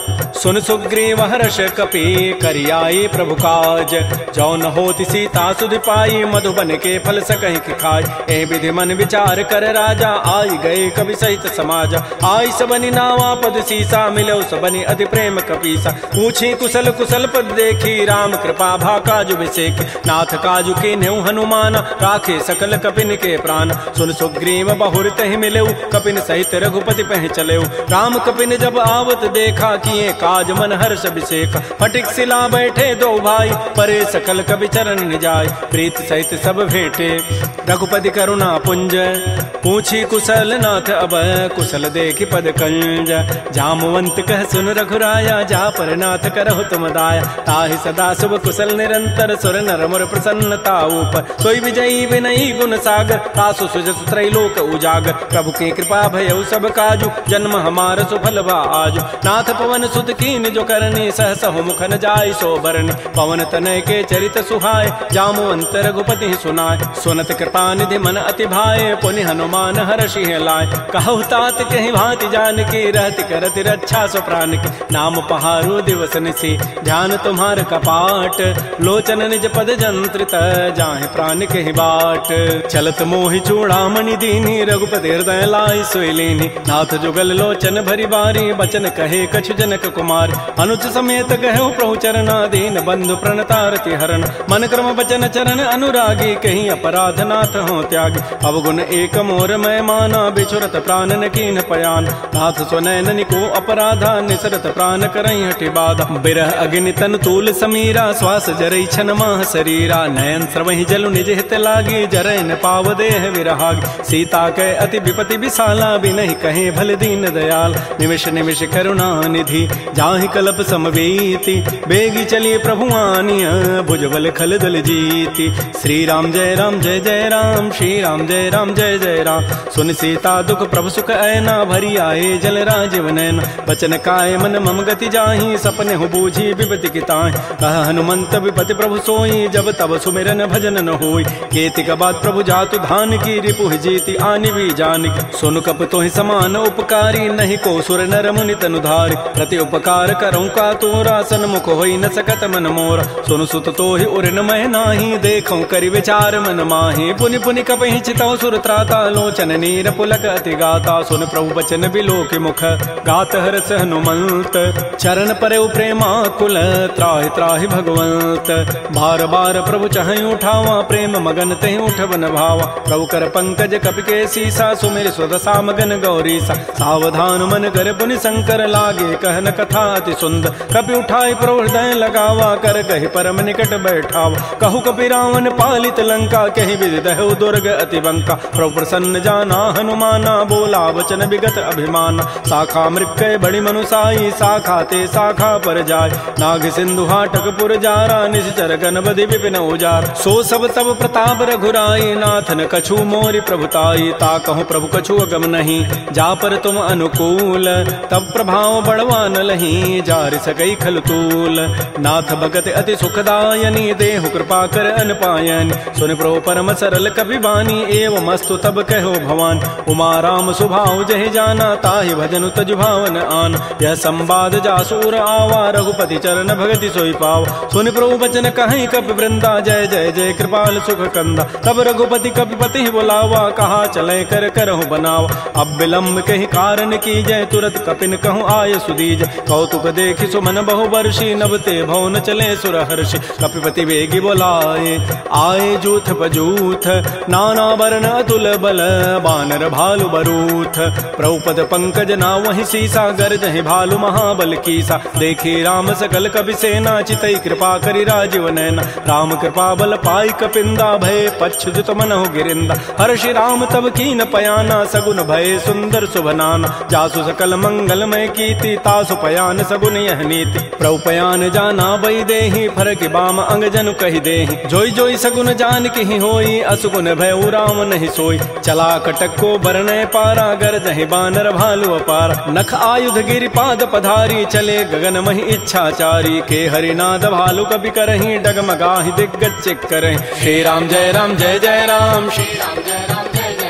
सुन सुग्रीव हर्ष कपि करियाई प्रभु काज, जौन होती सीता सुध पाई मधुबन के फल सकहि कि खाय। ए विधि मन विचार कर राजा आई गए कवि सहित समाज, आई सबनि नावा पद सीसा मिलो सबनि अति प्रेम कपीसा। पूछी कुशल कुशल पद देखी राम कृपा भा काजु विसेखी, नाथ काजु के नेउ हनुमान राखे सकल कपिन के प्राण। सुन सुग्रीव बहुर तहि मिलेउ कपिन सहित रघुपति पह चलेउ, राम कपिन जब आवत देखा किए काज मन हर्ष अभिषेक। फटिक सिला बैठे दो भाई परे सकल कवि चरण निजाय, प्रीत सहित सब भेंटे रघुपति करुणा पुंज। पूछी कुशल नाथ अब कुशल देखी पद कंज, जामवंत कह सुन रघुराया जा पर नाथ करहु तुम दाया। ताहि सदा शुभ कुशल निरंतर सुर नर मुर प्रसन्नता ऊपर, सोई विजयी विनयी गुण सागर तासु सुजस त्रैलोक उजागर। प्रभु की कृपा भयउ सब काजु जन्म हमार सुफल बा आजु। नाथ पवन सुत कीन जो करनी सहस हो मुखन जाय सो बरनी, पवन तनय के चरित सुहाय जामवंत रघुपति सुनाय। सुनत कृपा निधि मन अति भाए पुनि हनुमान हर्षि लाय। कहु तात कहि भांति जानकी रहति करति रक्षा सो प्राण की। नाम पहारो दिवस निसी ध्यान तुम्हार कपाट, लोचन निज पद जंत्रित जाहि प्राण कहि बाट। चलत मोहि चूड़ामणि दीनी रघुपति हृदय लाई सोई लीनी, नाथ जुगल लोचन भरी बारी बचन कहे कछु जनक कुमार। अनुज समेत कहु प्रभु चरना दीन बंधु प्रणतारति हरण, मन क्रम बचन चरण अनुरागी कहीं अपराध नाथ हो त्यागी। अवगुण एक मोर मैं माना बिछुरत प्राण न कीन पयान, नाथ स्वनैन को अपराधा निसरत प्राण करई हटि बाधा। बिरह अग्नि तन तूल समीरा श्वास जरई छन माह शरीरा, नयन स्रवहि जलु निज हित लागी जरै न पाव देह विरहागी। सीता के अति विपति विशाला बिनहि कहे भल दीन दयाल, निमिष निमिष करुणा निधि जाहि कल्प समवेति। बेगी चलिए प्रभु आनिया भुजबल खल दल जीति। श्री राम जय राम जय जय राम, श्री राम जय राम जय जय राम। सुन सीता दुख प्रभु सुख ऐना भरी आए जल राजीव नैना। बचन काय मन मम गति जाहि सपने हो बूझी विपति की ताहि। कह हनुमंत विपति प्रभु सोई जब तब सुमिरन भजन न होई। केति का बात प्रभु जातु धान की रिपुहि जीति आनि भी जानिक। सुन कप तोहि समान उपकारी नहीं को सुर नर मुनि तनुधारी। प्रति उपकार करऊँ का तोरा सन्मुख होई न सकत मन मोरा। सुन सुत तोहि उरन मह नाही देखऊँ करि विचार मन माहि। पुनि पुनि कपहि चितऊ सुर त्राता लोचन नीर पुलक अति गाता। सुन प्रभु बचन बिलोक मुख गात हरस हनुमंत। चरण परेउ प्रेमा कुल त्राहि त्राहि भगवंत। बार बार प्रभु चहई उठावा प्रेम मगन तेहि उठवन भावा। प्रभु कर पंकज कपि के सीसा सुमिर स्वदसा मगन गौरीसा। सावधान मन कर पुनि शंकर लागे कहन कथा अति सुंदर। कपि उठाई प्रभु हृदय लगावा कर कहि परम निकट बैठावा। कहु कपि रावण पालित लंका कहि विधि दहु दुर्ग अति बंका। प्रभु प्रसन्न जाना हनुमाना बोला वचन विगत अभिमाना। शाखा मृक्कय बड़ी मनुसाई शाखा ते शाखा पर जाय। नाग सिंधु हाटक पुर जारा निश्चर गणपति विपिन उजार। सो सब तब प्रताप रघुराई नाथन कछु मोरि प्रभुताई। ता कहूँ प्रभु कछु अगम नहीं जा पर तुम अनुकूल। तब प्रभाव बढ़वा न लही जार सकई खल तूल। नाथ भगत अति सुखदायनी देहु कृपा कर अनपायन। सुन प्रभु परम सरल कपि बानी एवं मस्तु तब कहो भवान। उमा राम सुभाव जहि जाना ताहि भजनु तज भावन आन। यह संवाद जासूर आवा रघुपति चरण भगति सोई पाव। सुन प्रभु बचन कहीं कपि वृंदा जय जय जय कृपाल सुख कंदा। तब रघुपति कपिपति बुलावा कहा चले कर करहु बनावा। अब विलम्ब कहीं कारण की जय तुरत कपिन कहूँ आय सुदीज। कौतुक देखि सुमन बहु वर्षी नभ ते भवन चले सुर हर्षि। कपिपति वेगी बोलाए आए जूथ बजूथ नाना वर्ण अतुल बल बानर भालु बरूथ। प्रभुपद पंकज ना वही सीसा गर्जहि भालु महाबल कीसा। देखी राम सकल कपि सेना चितई कृपा करि राजीव नैना। राम कृपा बल पाई कपिंदा भय पच्छुत मनहु गिरिंदा। हर्षि राम तब कीन पयाना सगुन भय सुंदर शुभनाना। जासु सकल मंगलमय कीति तासु पयान सगुन यह नीति। प्रभु पयान जाना बई देहि फरक बाम अंग जनु कहि देहि। जोई जोई सगुन जान की होई असुगुन भय राम नहीं सोई। चला कटक को बरनय पारा गरजहि बानर भालु अपार। नख आयुध गिरि पाद पधारी चले गगन महि इच्छाचारी। के हरिनाद भालु कपि करहि डगमगाहि दिग्गज चिक करहि। श्री राम जय राम जय जय राम, श्री राम जय राम जय जय राम।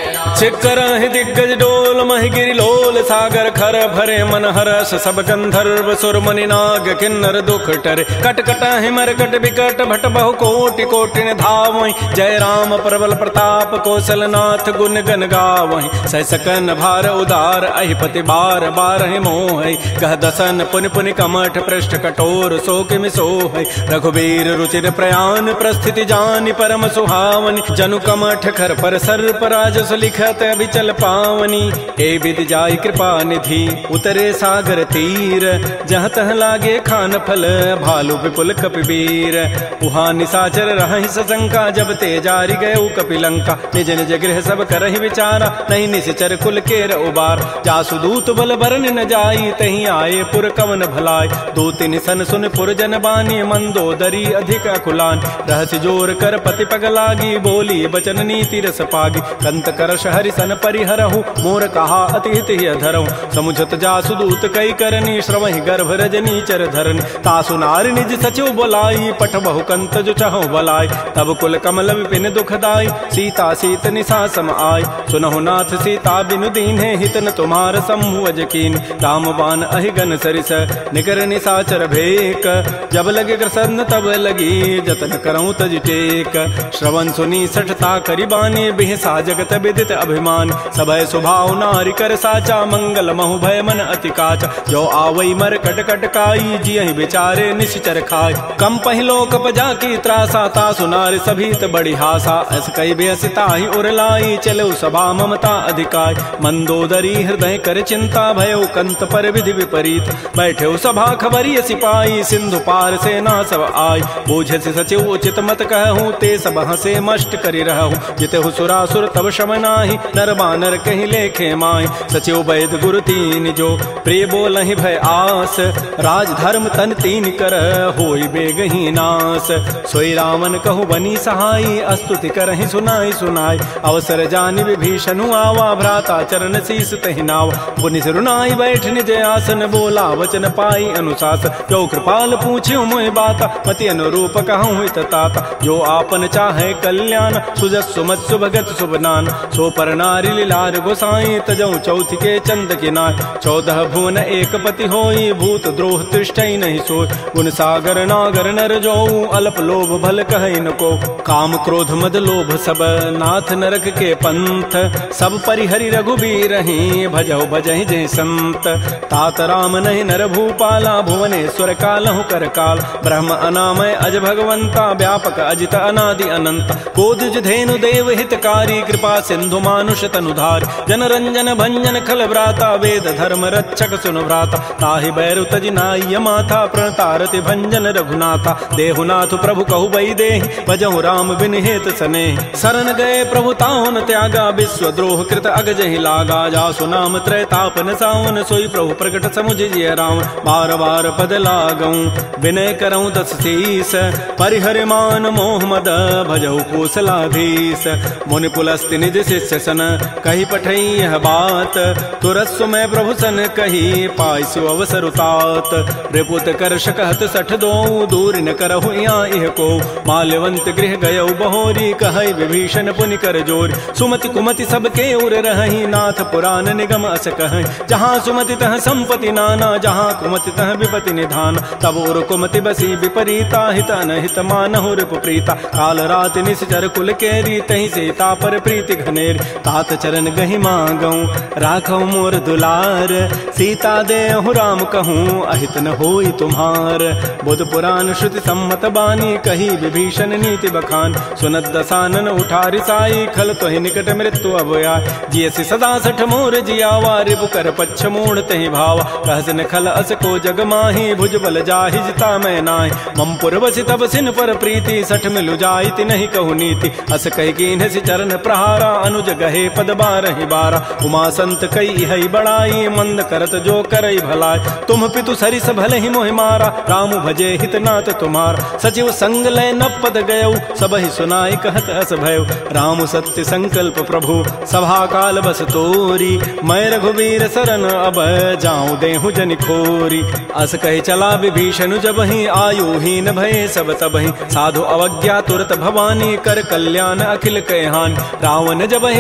शिखर ही दिग्गज डोल महि गिरि लोल सागर खर भरे मन हरस सब गंधर्व सुर मुनि नाग किन्नर दुख टरे कट कट हिमर कट विकट भट बहु कोटि कोटि धावहि जय राम प्रबल प्रताप कौशल नाथ गुण गन गावहि सह सकन भार उदार अहिपति बार बार मोह कह दसन पुनि पुनि कमठ पृष्ठ कठोर शोक मिसोह रघुबीर रुचिर प्रयाण प्रस्थिति जानि परम सुहावनि जनु कमठ खर पर सर्प राजस लिखत अभिचल पावनी ए विधि जाय कृपा निधि उतरे सागर तीर जहाँ तह लागे खान फल भालु विपुल कपिवीर उहा निसाचर रहि सशंका जब ते जारी गए कपिलंका निज निज गृह सब करहि विचारा नहीं निश्चर कुल केर उबार जासु दूत बल बरन न जाई तही आए पुर कवन भलाय दो तीन सन सुन पुर जन बानी मंदोदरी अधिक कुलान रहस्य जोर कर पति पग लागी बोली बचन नीति रस पागी कंत करश हरि सन परिहरहु मोर कहा अति हित धरहु समुझत जासु दूत कई करनी श्रवहि गर्भ रजनी चर धरनी तासु नारी निज सचिव बोलाई पठ बहु कंत जो चहु बलाई तब कुल कमल विपिन दुखदाई सीता सीत निशा सम आय सुनहु नाथ सीता बिनु दीन्हे हित न तुम्हार समूह अजकीन राम बान अहिगन सरिस निकर निसाचर भेक जब लगे कृष्ण तब लगी जतन करऊं तज टेक श्रवण सुनी सठता करिबानी बिहसा जगत विदित अभिमान सभय स्वभाव नारी कर साचा मंगल महु भय मन अति काचा जो आवई मर कट कट काई जियहि बेचारे निश्चर खाय कम पहिलो कप जाकी त्रासा ता सुनार सभीत बड़ी हासा अस कई बेसिता ही उरलाई चलो सभा ममता अधिकाय मंदोदरी हृदय कर चिंता भयो कंत पर विधि विपरीत बैठे सभा खबरी सिपाही सिंधु पार से ना सब आय बूझ से सचिव उचित मत कहूँ ते सब हसे मष्ट करि रहूँ जिते हु सुरासुर तब शम नाही नर बानर कहीं लेखे माय सचिव वैद गुरु तीन जो प्रिय बोलहि भय आस राज धर्म तन तीन कर होई बेगही नास सोई रावण कहु बनी सहाई अस्तुति करहि सुनाई सुनाई अवसर जानि विभीषणु आवा भ्राता चरण शीस तहि नावा पुनि सिरुनाई बैठ निज आसन बोला वचन पाई अनुशास जो कृपाल पूछ्यो मोहि बाता मति अनुरूप कहूँ हित ताता जो आपन चाहे कल्याण सुजस सुमत सुभगत सुबनान सो पर नारी लीलार गोसाई तजऊ चौथ के चंद के नाय चौदह भुवन एक पति होई भूत द्रोह तिष्ठई नहीं सोय गुण सागर नागर नर जो अल्प लोभ भल कहै न को काम क्रोध मद लोभ सब नाथ नरक के पंथ सब परिहरि रघुबीर ही भजौ भजहि जय संत तात राम नहीं नर भूपाला भुवनेश्वर कालहु कर काल ब्रह्म अनामय अज भगवंता व्यापक अजित अनादि अनंत कोदुज धेनु देव हितकारी कृपा सिंधु मानुष तनुधार जन रंजन भंजन खल व्राता वेद धर्म रक्षक सुन भ्राता ताहि बैरु तज नाय माथा प्रणतारति भंजन रघुनाथा देहुनाथ प्रभु कहु बई देहि भजहु राम बिन हेत सने शरण गए प्रभु ताहुन त्यागा विश्व द्रोह कृत अगजहि लागा जासु नाम त्रैतापन सावन सोई प्रभु प्रकट समुझ जिय राम बार बार पद लागऊं विनय करऊं दस शीस परिहर मान मोह मद भजहु कौशलाधीश मुनि पुलस्ति निज शिष्य सन कही पठई यह बात तुरस्सु मैं प्रभु सन कही पाइसु अवसर उतात रिपुत करश कहत सठ दो दूर न करहु यहाँ को माल्यवंत गृह गयौ बहोरी कहै विभीषण पुनि कर जोर सुमति कुमति सबके उर रही नाथ पुराण निगम अस कहै जहाँ सुमति तह संपत्ति नाना जहाँ कुमति तह विपति निधान तब उर कुमति बसी विपरीता हित अनहित मानहु रिपु प्रीता काल रात निश्चर कुल केरी तही सीता पर प्रीति घनेर तात चरण गहि मांगऊं राखौ मोर दुलार सीता देहु राम कहूँ अहित न होई तुम्हार बुध पुराण श्रुति सम्मत बानी कही विभीषण नीति बखान सुनत दसानन उठारि साई खल तोहि निकट मृत्यु अभया जियसि सदा सठ मोर जियावा रिपु कर पच्छ मूढ़ तहि भावा कहसन खल अस को जग माही भुज बल जाहि जिता मैं नाहि मम पुरवसि तब सिन पर प्रीति सठ मिलु जाइति नहीं कहु नीति अस कहि कीन्हसि चरण प्रहारा अनुज गहे पद बारहि बारा उमा संत कई हई बड़ाई मंद करत जो करई भलाई तुम पितु सरिस भले ही मोहि मारा राम भजे हितनाथ तुम्हारा सचिव संग लय न पद गयौ सबहि सुनाई कहत अस भयउ राम सत्य संकल्प प्रभु सभा काल बस तोरी मैं रघुवीर शरण अब जाऊं देहु जनि खोरी अस कहि चला विभीषण जबहि आयु हीन भय सब तबहि साधु अवज्ञा तुरत भवानी कर कल्याण अखिल कहहान रावण जबहि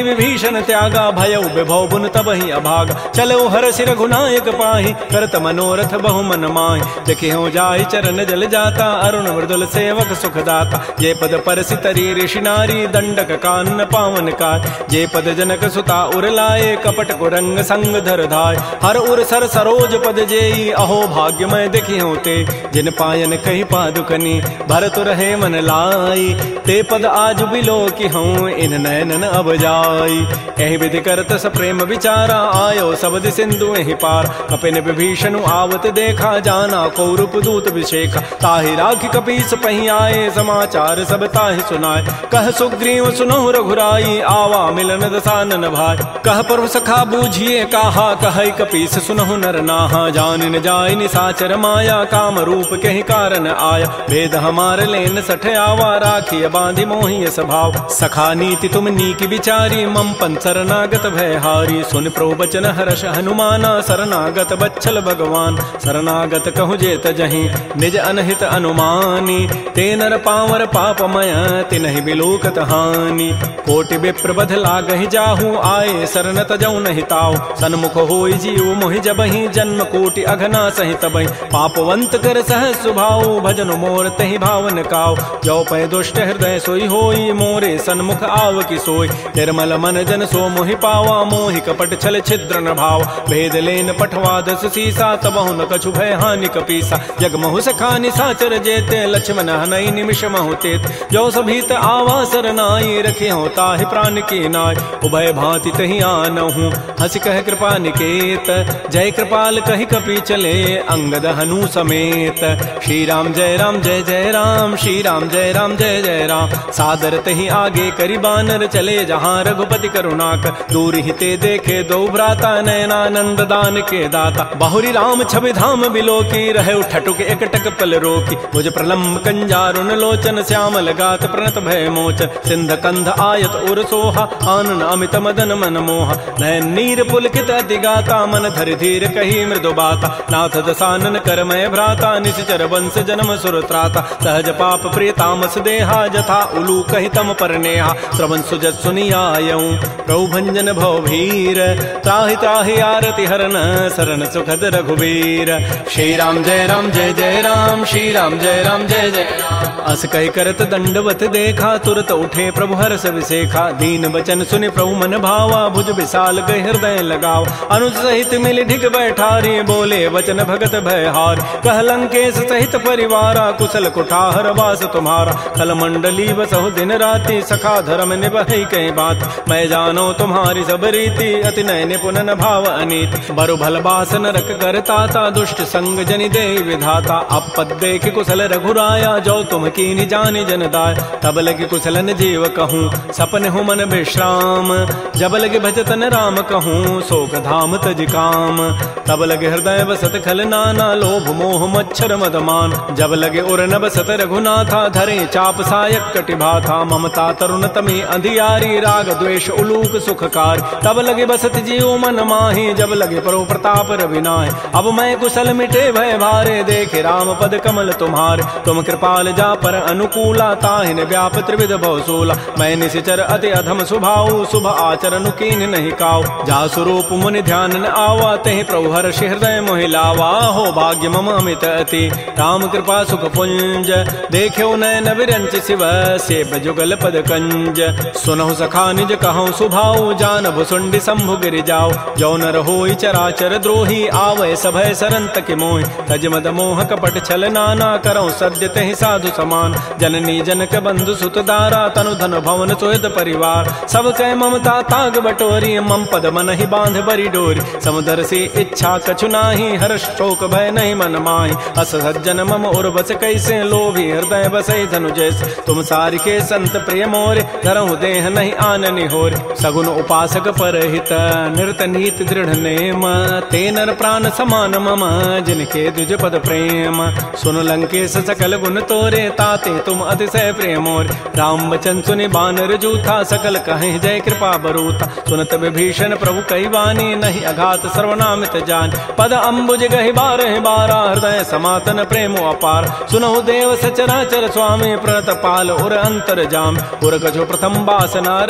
ही विभीषण त्यागा, भयउ विभव बुन तबहि अभागा। चलो हर सिर रघुनायक पाहि, करत मनोरथ बहु मन माहि। देखि हो जाहि चरण जल जाता, अरुण मृदुल सेवक सुख दाता। जे पद परसि तरी ऋषि नारी, दंडक कानन पावन काय। जे पद जनक सुता उर लाए, कपट कुरंग संग धर धाय। हर उर सर सरोज पद जेई, अहो भाग्यमय देखि होते। जिन पायन कही पादुकनी, भरत रहे मन लाई। ते पद आज बिलो की हूँ, इन नयनन अब जाई। एहि विधि करत स प्रेम विचारा, आयो सबद सिंधु एहि पार। कपिन विभीषण आवत देखा, जाना को रूप दूत विशेखा। ताहि राखि कपीस पहि आए, समाचार सब ताहि सुनाए। कह सुग्रीव सुनहु रघुराई, आवा मिलन दसानन भाई। कह प्रभु सखा बूझिए कहा, कह कपीस सुनहु नर नाहा। जान न जाय निसाचर माया, काम रूप के कारण आया। भेद हमार लेन सठ आवा, राखिय बांधि मोहि स्वभाव। सखा नीति तुम नीक विचारी, मम पन शरणागत भयहारी। सुन प्रभु बचन हर्ष हनुमाना, शरणागत बच्छल भगवान। शरणागत कहु जेत जहीं, निज अनहित अनुमानी। ते नर पावर पापमय, तिनहि बिलोकत हानि। कोटि विप्र बध लागहि जाहु, आए शरण तजौ नहि ताऊ। सन्मुख होई जीव मोहि जबहि, जन्म कोटि अघना सहि तबहि। पापवंत कर सहज सुभाऊ, भजन मोर तहि भावन काऊ। जो पै दुष्ट हृदय सोई होई, मोरे सन्मुख आव की सोई। निर्मल मन जन सो मोहि पावा, मोहि कपट छल छिद्र न भाव। भेद लेन पठवा दस सीसा, तबहु न कछु भय हानि कपीसा। जग महु सखा निसाचर जेते, लक्ष्मण हनई निमिष महु तेत। जो सभीत आवा सरनाई, रखे हो ताहि प्राण की नाय। उभय भांति तहि आनहु, हंस कह कृपा निकेत। जय कृपाल कहि कपि चले, अंगद हनु समेत। श्री राम जय राम जय जय राम, श्री राम जय राम जय जय राम। सादर तहि आगे करि बानर, चले जहाँ रघुपति करुणाकर। दूर हिते देखे दो भ्राता, नयनानंद दान के दाता। बहुरी राम छवि धाम बिलो की, रहे ठटुक एकटक पल रोकी। भुज प्रलम्ब कंजारुन लोचन, श्यामल गात प्रणत भय मोचन। सिंध कंध आयत उर सोहा, आनन अमित मदन मन मोहा। नयन नीर पुलकित अति गाता, मन धरि धीर कही मृदु बाता। नाथ दसानन कर मैं भ्राता, निश्चर वंश जन्म सुर त्राता। सहज पाप प्रिय तामस देहा, जथा उलू कहि तम पर नेहा। श्रवण सुजत सुनियायऊं, प्रभु भंजन भव भीर। त्राहि त्राहि आरति हरन, शरण सुखद रघुवीर। श्री राम जय राम जय जय राम, श्री राम जय राम जय जय राम। अस कहि करत दंडवत देखा, तुरत उठे प्रभु हर्ष विसेखा। दीन बचन सुनि प्रभु मन भावा, भुज विशाल गहि हृदय लगाव। अनुज सहित मिल ढिग बैठारी, बोले वचन भगत भयहार। कह लंकेश सहित परिवारा, कुशल कुठार वास तुम्हारा। कल मंडली बसहु दिन राति, सखा धर्म निभहि कहीं बात। मैं जानो तुम्हारी सब रीति, अति नय निपुण न भाव अनीति। बरु भल बास नरक करताता, दुष्ट संग जनि दे विधाता। अपद देख कुशल रघुराया, जो तुम कीनि जानि जन दाय। तब लगे कुशलन जीव कहूँ, सपन हो मन विश्राम। जब लगे भजतन राम कहूँ, शोक धाम तज काम। तब लगे हृदय बसत खल नाना, लोभ मोह मच्छर मदमान। जब लगे उर न बसत रघुनाथा, धरे चाप सायक कटिभाथा। ममता तरुण तमी अंधियारी, राग द्वेष उलूक सुखकार। तब लगे बसत जीव मन माही, जब लगे परो प्रताप रविनाय। अब मैं कुशल मिटे भय भारे, देखे राम पद कमल तुम्हारे। तुम कृपाल जा पर अनुकूला, ताहिन व्याप त्रिविध भव सोला। मैं निशिचर अति अधम स्वभाव, शुभ आचरण कीन नहीं काऊ। जा स्वरूप मुनि ध्यान न आवा, तहि प्रभु हर्ष हृदय मोहि लावा। हो भाग्य मम अमित अति, राम कृपा सुख पुंज। देख्यो नयन विरंच शिव, सेब जुगल पद कंज। सुनहु सखा निज कहूँ सुभाऊ, जान भुसुंडि शंभु गिरि जाओ। जो नर होई चराचर द्रोही, आवै सभय सरन तकि मोहि। तज मद मोह कपट छल नाना, करऊँ सद्य तहि साधु समान। जननी जनक बंधु सुत दारा, तनु धन भवन सुहृद परिवार। सब कह ममता ताग बटोरी, मम पद मन ही बांध बरी डोरी। समुदर से इच्छा कछु नाही, हर्ष शोक भय नहीं मन माही। अस सज्जन मम उर बस कैसे, लोभी हृदय बसई धनु जैसे। तुम सारि के संत प्रिय मोरे, धरहु देह नहीं आननि होरे। सगुन उपासक परहित, निरत नीति दृढ़ नेम। ते नर प्राण समान मम, जिनके द्विज पद प्रेम। सुन लंकेश सकल गुण तोरे, ताते तुम अतिशय प्रिय मोरे। राम वचन सुनि बानर जूथा, सकल कहें जय कृपा बरूथा। सुनत विभीषण प्रभु कई वाणी, नहीं अघात सर्वनामित जान। पद अम्बुज गहि बारहि बारा, हृदय समातन प्रेम अपार। सुनहु देव सचराचर स्वामी, प्रणत पाल उर अंतर जाम। उर कछु प्रथम बासना रही,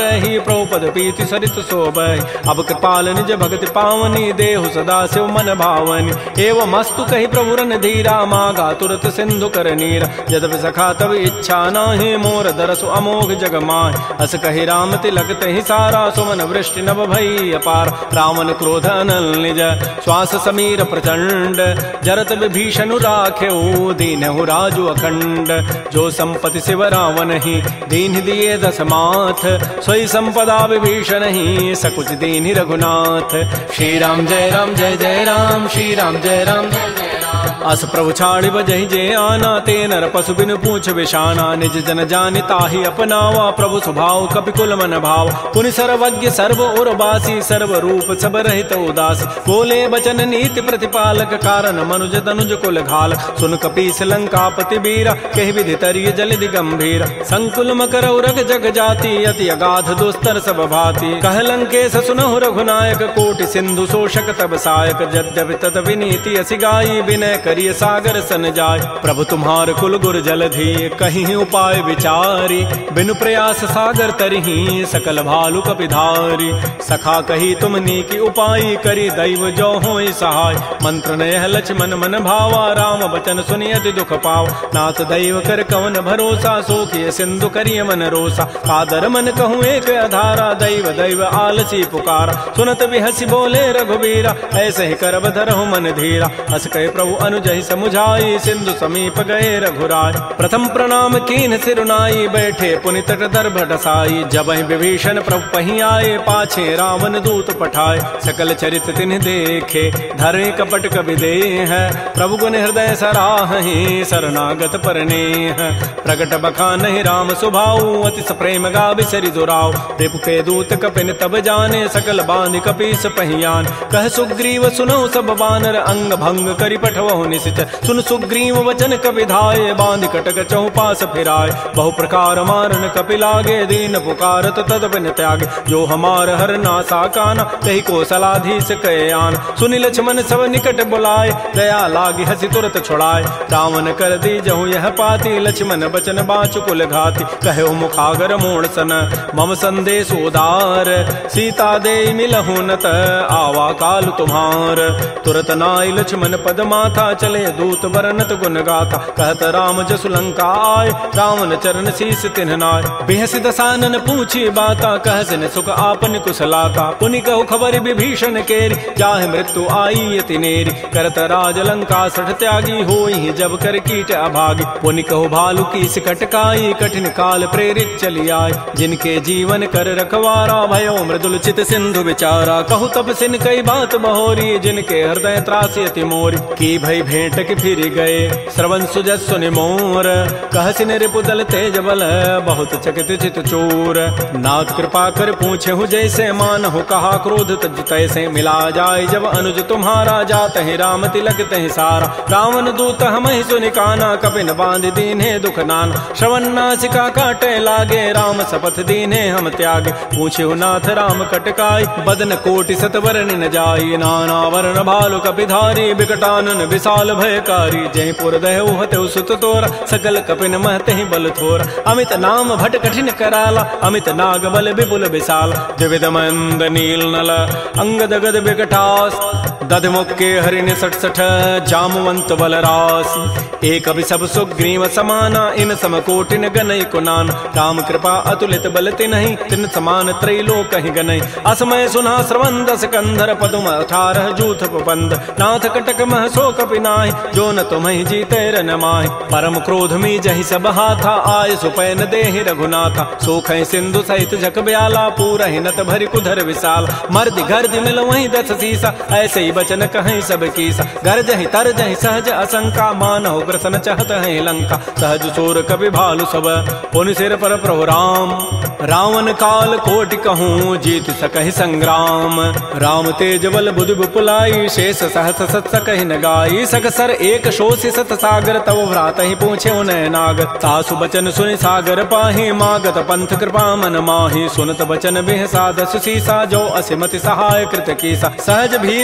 प्रभु पद पीति सरित शोभै। अब कृपाल निज भगति पावनी देहु सदा शिव मन भावनी। एवं मस्तु कही प्रभु रन धीरा मागा तुरत सिंधु कर नीरा। यद्यपि सखा तब इच्छा नाही मोर दरसु अमोघ जग माहि। अस कही राम तिलक तहि सारा सुमन वृष्टि नभ भई अपार। रावण क्रोध अनल निज श्वास समीर प्रचंड जरत विभीषण राख्यऊ दीनहु राजु अखंड। जो संपत्ति शिव रावण ही दीन दिए दस माथ सोई संपदा विभीषण ही सकुच दीन रघुनाथ। श्री राम जय राम जय जय राम श्री राम जय राम जय जय राम। अस प्रभु छाड़ बजहि जे आना ते नर पशु बिनु पूछ विषाना। निज जन जानि ताहि अपनावा प्रभु स्वभाव कपिकुल मन भाव। पुनि सर्वज्ञ सर्व उर्वासी सर्व रूप सब रहित उदासी। बोले बचन नीति प्रतिपालक कारण मनुज तनुज कुल घाल। सुन कपीस लंकापति बीरा कहि विधि तरिय जलधि गंभीर। संकुल मकर उरग जग जाति अति अगाध दुस्तर सब भाति। कह लंकेश सुनहु रघुनायक कोटि सिंधु शोषक तब सायक। यद्यपि तदपि नीति असि गाई विनय करिय सागर सन जाय। प्रभु तुम्हार कुल गुर जलधि कहीं उपाय विचारी। बिनु प्रयास सागर तरही सकल भालु कपिधारी। सखा कही तुम नीकी उपाय करी दैव जो होई सहाय। मंत्र नयह लक्ष्मण मन भावा राम बचन सुनियति दुख पाव। नाथ दैव कर कवन भरोसा सोखिय सिंधु करिय मन रोसा। कादर मन कहूँ एक अधारा दैव दैव आलसी पुकारा। सुनत बिहसी बोले रघुबीरा ऐसे ही करब धरहु मन धीरा। हस कहे प्रभु अनुजहि समुझाई सिंधु समीप गए रघुराय। प्रथम प्रणाम कीन सिरुनाई बैठे पुनि तट दर्भ डसाई। जबहि विभीषण प्रभु पही आए पाछे रावण दूत पठाए। सकल चरित तिन्ह देखे धरे कपट कवि देह। प्रभु गुण हृदय सराहि शरणागत परनेह। प्रगट बखानहि राम सुभाऊ अति प्रेम गावि सरि दुराव। रिपु के दूत कपिन तब जाने सकल बांधि कपीस पहियान। कह सुग्रीव सुनौ सब बानर अंग भंग करि पठवहु निशिच। सुन सुग्रीव वचन कपि धाये बांधि कटक चौपास फिराय। बहु प्रकार मारन कपि लागे दीन पुकारत तद बिन त्यागे। जो हमार हर नासा काना तहि कौशलाधीश कहे आन। सुनि लक्ष्मण सब निकट बुलाए दया लागी हसी तुरत छुड़ाए। रावण कर दी जहु यह पाती लक्ष्मण बचन बाचु कुल घाती। कहो मुखागर मोड़ सन मम संदेश उदार। सीता दे मिलहु नत आवा काल तुम्हार। तुरत नाई लक्ष्मण पद माथा चले दूत बरनत गुण गाथा। कहत राम जसु लंका आय रावण चरण शीस तिन्ह नाय। बेहस दसानन पूछी बाता कहसिन सुख आपन कुशलाता। पुनि कहु खबर विभीषण केरी जाहि मृत्यु आई अति नेरी। करत राज लंका सठ त्यागी होई जब कर कीट अभागी। पुनि कहु भालु की सिकटकाई कठिन काल प्रेरित चली आय। जिनके जीवन कर रखवारा भयो मृदुल चित सिंधु विचारा। कहु तब सिन कई बात बहोरी जिनके हृदय त्रासी अति मोरी। की भई भेंट की फिर गए श्रवण सुजस सुनि मोर। कहसिन रिपुदल तेज बल बहुत चकित चित चोर। नाथ कृपा कर पूछे हूँ जैसे मान हो कहा क्रोध तज तैसे। मिला जाय जब अनुज तुम्हारा जात है राम तिलक तहि सारा। रावण दूत हम ही सुनि काना कपिन बांध दीन्हे दुख नाना। श्रवण नासिका काटे लागे राम शपथ दीन्हे हम त्यागे। पूछे हूँ नाथ राम कटकाई बदन कोटि सतवरण न जाई। नाना वर्ण भालु कपिधारी विकटानन विशाल भयकारी। जयपुर दहु हतु सुत तोरा सकल कपिन महते ही बल थोरा। अमित नाम भट कठिन कराला अमित नाग बल विपुल विशाल। द्विविध मंद नील नल अंगद गद विकटास। दध मुक्के हरिण सठ सठ जामवंत बलरास। एक अभि सब सुग्रीव समाना इन सम कोटिन गनई कुनान। राम कृपा अतुलित बल तिन्हि तिन समान त्रैलोक कहि गनई। असमय सुना श्रवण दस कंधर पदुम अठारह जूथ बंद। नाथ कटक मह सो कपि नाहि जो न तुम्हि जीते रन माहि। परम क्रोध मी जहि सब हाथा आय सुपैन देहि रघुनाथा। सोखै सिंधु सहित जग ब्याला पूरहि नत भरि कुधर विशाल। मर्द गर्द मिल वहीं दस सीसा ऐसे ही बचन कहीं सब कीसा। गरजहि तरजहि सहज असंका मानहु ग्रसन चहत है लंका। सहज सोर कपि भालु सब पुनि सिर पर प्रभु राम। रावण काल कोटि कहूँ जीत सकहि संग्राम। राम तेज बल बुधि विपुलाई शेष सहस सत सकहि न गाई। सकसर एक शोषि सत सागर तव भ्रात ही पूछे उन्हें नाग। तासु बचन सुनि सागर पाहि मागत पंथ कृपा मन माहि। सुनत बचन बिह साधस सीसा जो असिमति सहाय कृत कीसा। सहज भीरु कर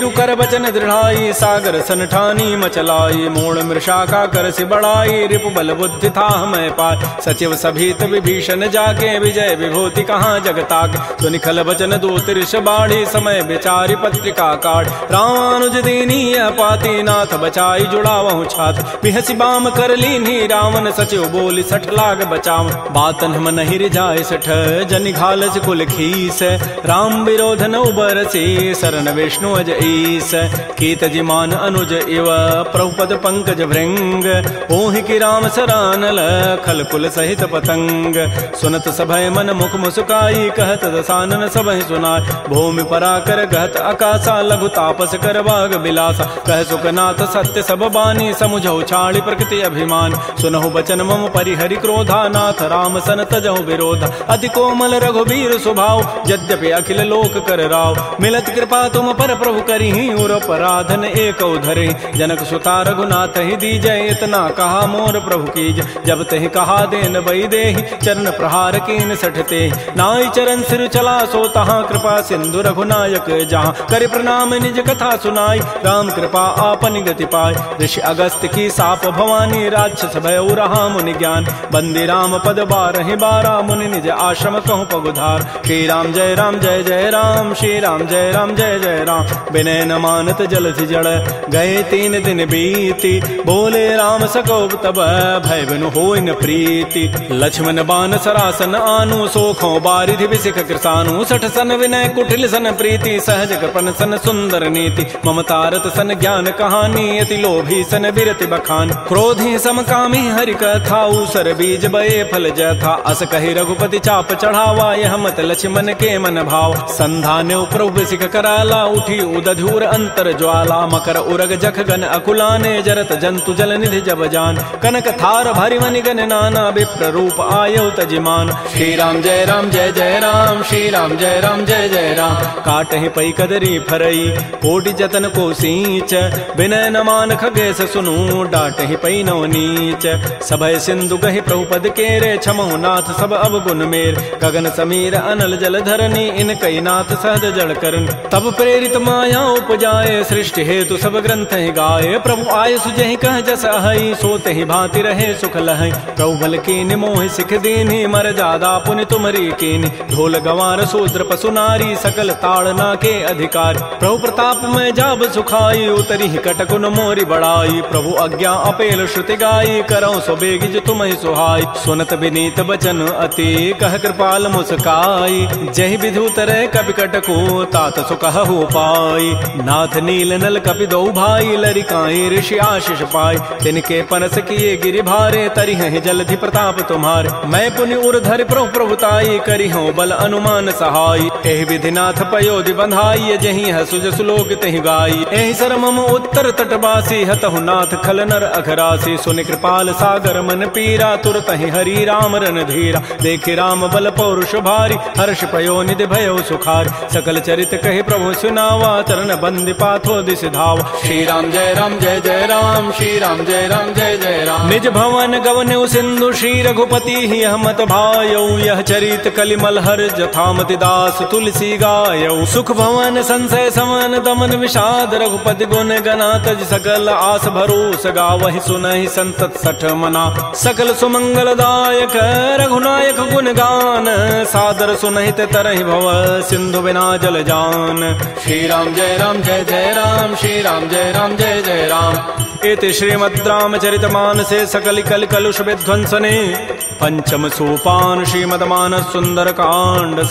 बचन दृढ़ाई सागर सन ठानी मचलाई मूण मृषा का कर से बढ़ाई रिपु बल बुद्धि था मैं पाय सचिव सभीत विभीषण जाके विजय विभूति कहाँ जगताक सुनिखल बचन दो तिरस बाढ़ी समय विचारी पत्रिका काट रामानुज दीनी पाती नाथ बचाई जुड़ावहु छात बिहसी बाम कर लीनी रावण सचिव बोली सठ लाग बचाव बातन हम नहीं रिजाए सठ जनि घालस कुल खीस राम विरोधन उबर से शरण विष्णु अज ईस कीत जिमान अनुज इव प्रभुपद पंकज भृंग ओहि की राम सरानल खल कुल सहित पतंग सुनत सभय मन मुख मुस्काई कहत दसानन सबहि सुनाय भूमि पराकर गहत आकाशा लघु तापस कर बाग बिलासा कह सुखनाथ सत्य सब बानी समुझौ छाड़ी प्रकृति अभिमान सुनहु बचन मम परिहरि क्रोधा नाथ राम सन तजहु विरोधा अति कोमल रघुबीर स्वभाव यद्यपि अखिल लोक कर राव मिलत कृपा तुम पर प्रभु करिहि उर पराधन एक उधरे जनक सुता रघुनाथ ही दीजय इतना कहा मोर प्रभु कीज जब तहि कहा देन बई देहि चरण प्रहार कीन सठते नाई चरण सिर चला सो तहाँ कृपा सिंधु रघुनायक जहाँ कर प्रणाम निज कथा सुनाई राम कृपा आपन गति पाय ऋषि अगस्त की साप भवानी राक्षस भय रहा मुनि ज्ञान बंदी राम पद बारहि बारा मुनि निज आश्रम कहूँ पगुधार श्री राम जय राम जय जय राम श्री राम जय राम जय जय राम विनय न मानत जलधि जड़ गए तीन दिन बीती बोले राम सकोब तब भय बिनु होय न प्रीति लक्ष्मण बान सरासन आनु सोखों बारिधि विसिख कृसानु सठ सन विनय कुटिल सन प्रीति सहज कृपन सन सुंदर नीति ममतारत सन ज्ञान कहानी अति लोभी सन बिरति बखान क्रोधी समकामी हरि कथा उसर बीज बये फल जथा अस कहि रघुपति चाप चढ़ावा यह मत लक्ष्मण के मन भाव संधान प्रभु सिख कराला उठी उदधूर अंतर ज्वाला मकर उरग जख गन अकुलाने जरत जंतु जल निधि जब जान कनक थार भरि मनि गन नाना विप्र रूप आयो तजिमान श्री राम जय राम जय जय राम श्री राम जय राम जय जय राम काटहि पई कदरी फरई कोटि जतन को सींच विनय न मान खगेश सुनु डाटहि पई नव नीच सभय सिंधु गहि प्रभुपद केरे क्षमहु नाथ सब अवगुण मेर गगन समीर अनल जल धरनी इन कई नाथ सहज जड़ करन तब प्रेरित माया उपजाए सृष्टि हेतु सब ग्रंथ ही गाये प्रभु आय सुजहि कह जस अहई सोते ही भांति रहे सुख लहई प्रभु बल कीन मोह सिख दीनी मर जादा पुनि तुमरी कीनी ढोल गंवार शूद्र पशु नारी सकल ताड़ना के अधिकार प्रभु प्रताप में जाब सुखाई उतरी कटकुन मोरी बड़ाई प्रभु आज्ञा अपेल श्रुति गाई करौ सो बेगिज तुम्हि सुहाई सुनत विनीत बचन अति कह कृपाल मुस्काई जहि विधु तरह कपि कटको तात सुकहु पाई नाथ नील नल कपि दो भाई लरिकाई ऋषि आशीष पाई तिनके परस किए गिरि भारे तरिह जलधि प्रताप तुम्हारे मैं पुनि उर धरि प्रभु प्रभुताई करिहु बल अनुमान सहाय एहि विधिनाथ पयोधि बंधाई जहि हसुज सुलोक तहि गाई एहि सर मम उत्तर तटवासी हतहु नाथ खल नर अघरासी सुनि कृपाल सागर मन पीरा तुरत ही हरि राम रन धीरा देखि राम बल पौरुष भारी हर्ष पयो निधि भयो सुखार सकल चरित कहि प्रभु सुनावा चरण बंदि पाथो दिस धावा श्री राम जय राम जय जय राम श्री राम जय राम जय जय राम निज भवन गवनु सिंधु श्री रघुपति ही हमत भायौ यह चरित कलिमल हर जथामति दास तुलसी गायौ सुख भवन संशय समन दमन विषाद रघुपति गुण गना तज सकल आस भरोस गावहि सुनहि संतत सठ मना सकल सुमंगल दायक रघुनायक गुण गान सादर सुनहित तरहि भव सिंधु बिना जल जान श्री राम जय राम जय जय राम श्री राम जय राम जय जय राम इति श्रीमद् रामचरितमानसे सकल कल कलुष विध्वंसने पंचम सोपान श्रीमद्मानस सुंदर कांड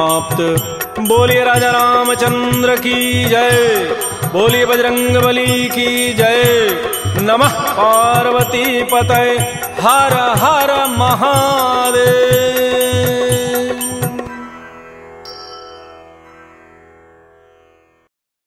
समाप्त। बोलिए राजा रामचंद्र की जय, बोलिए बजरंग बली की जय। नमः पार्वती पतये, हर हर महादेव।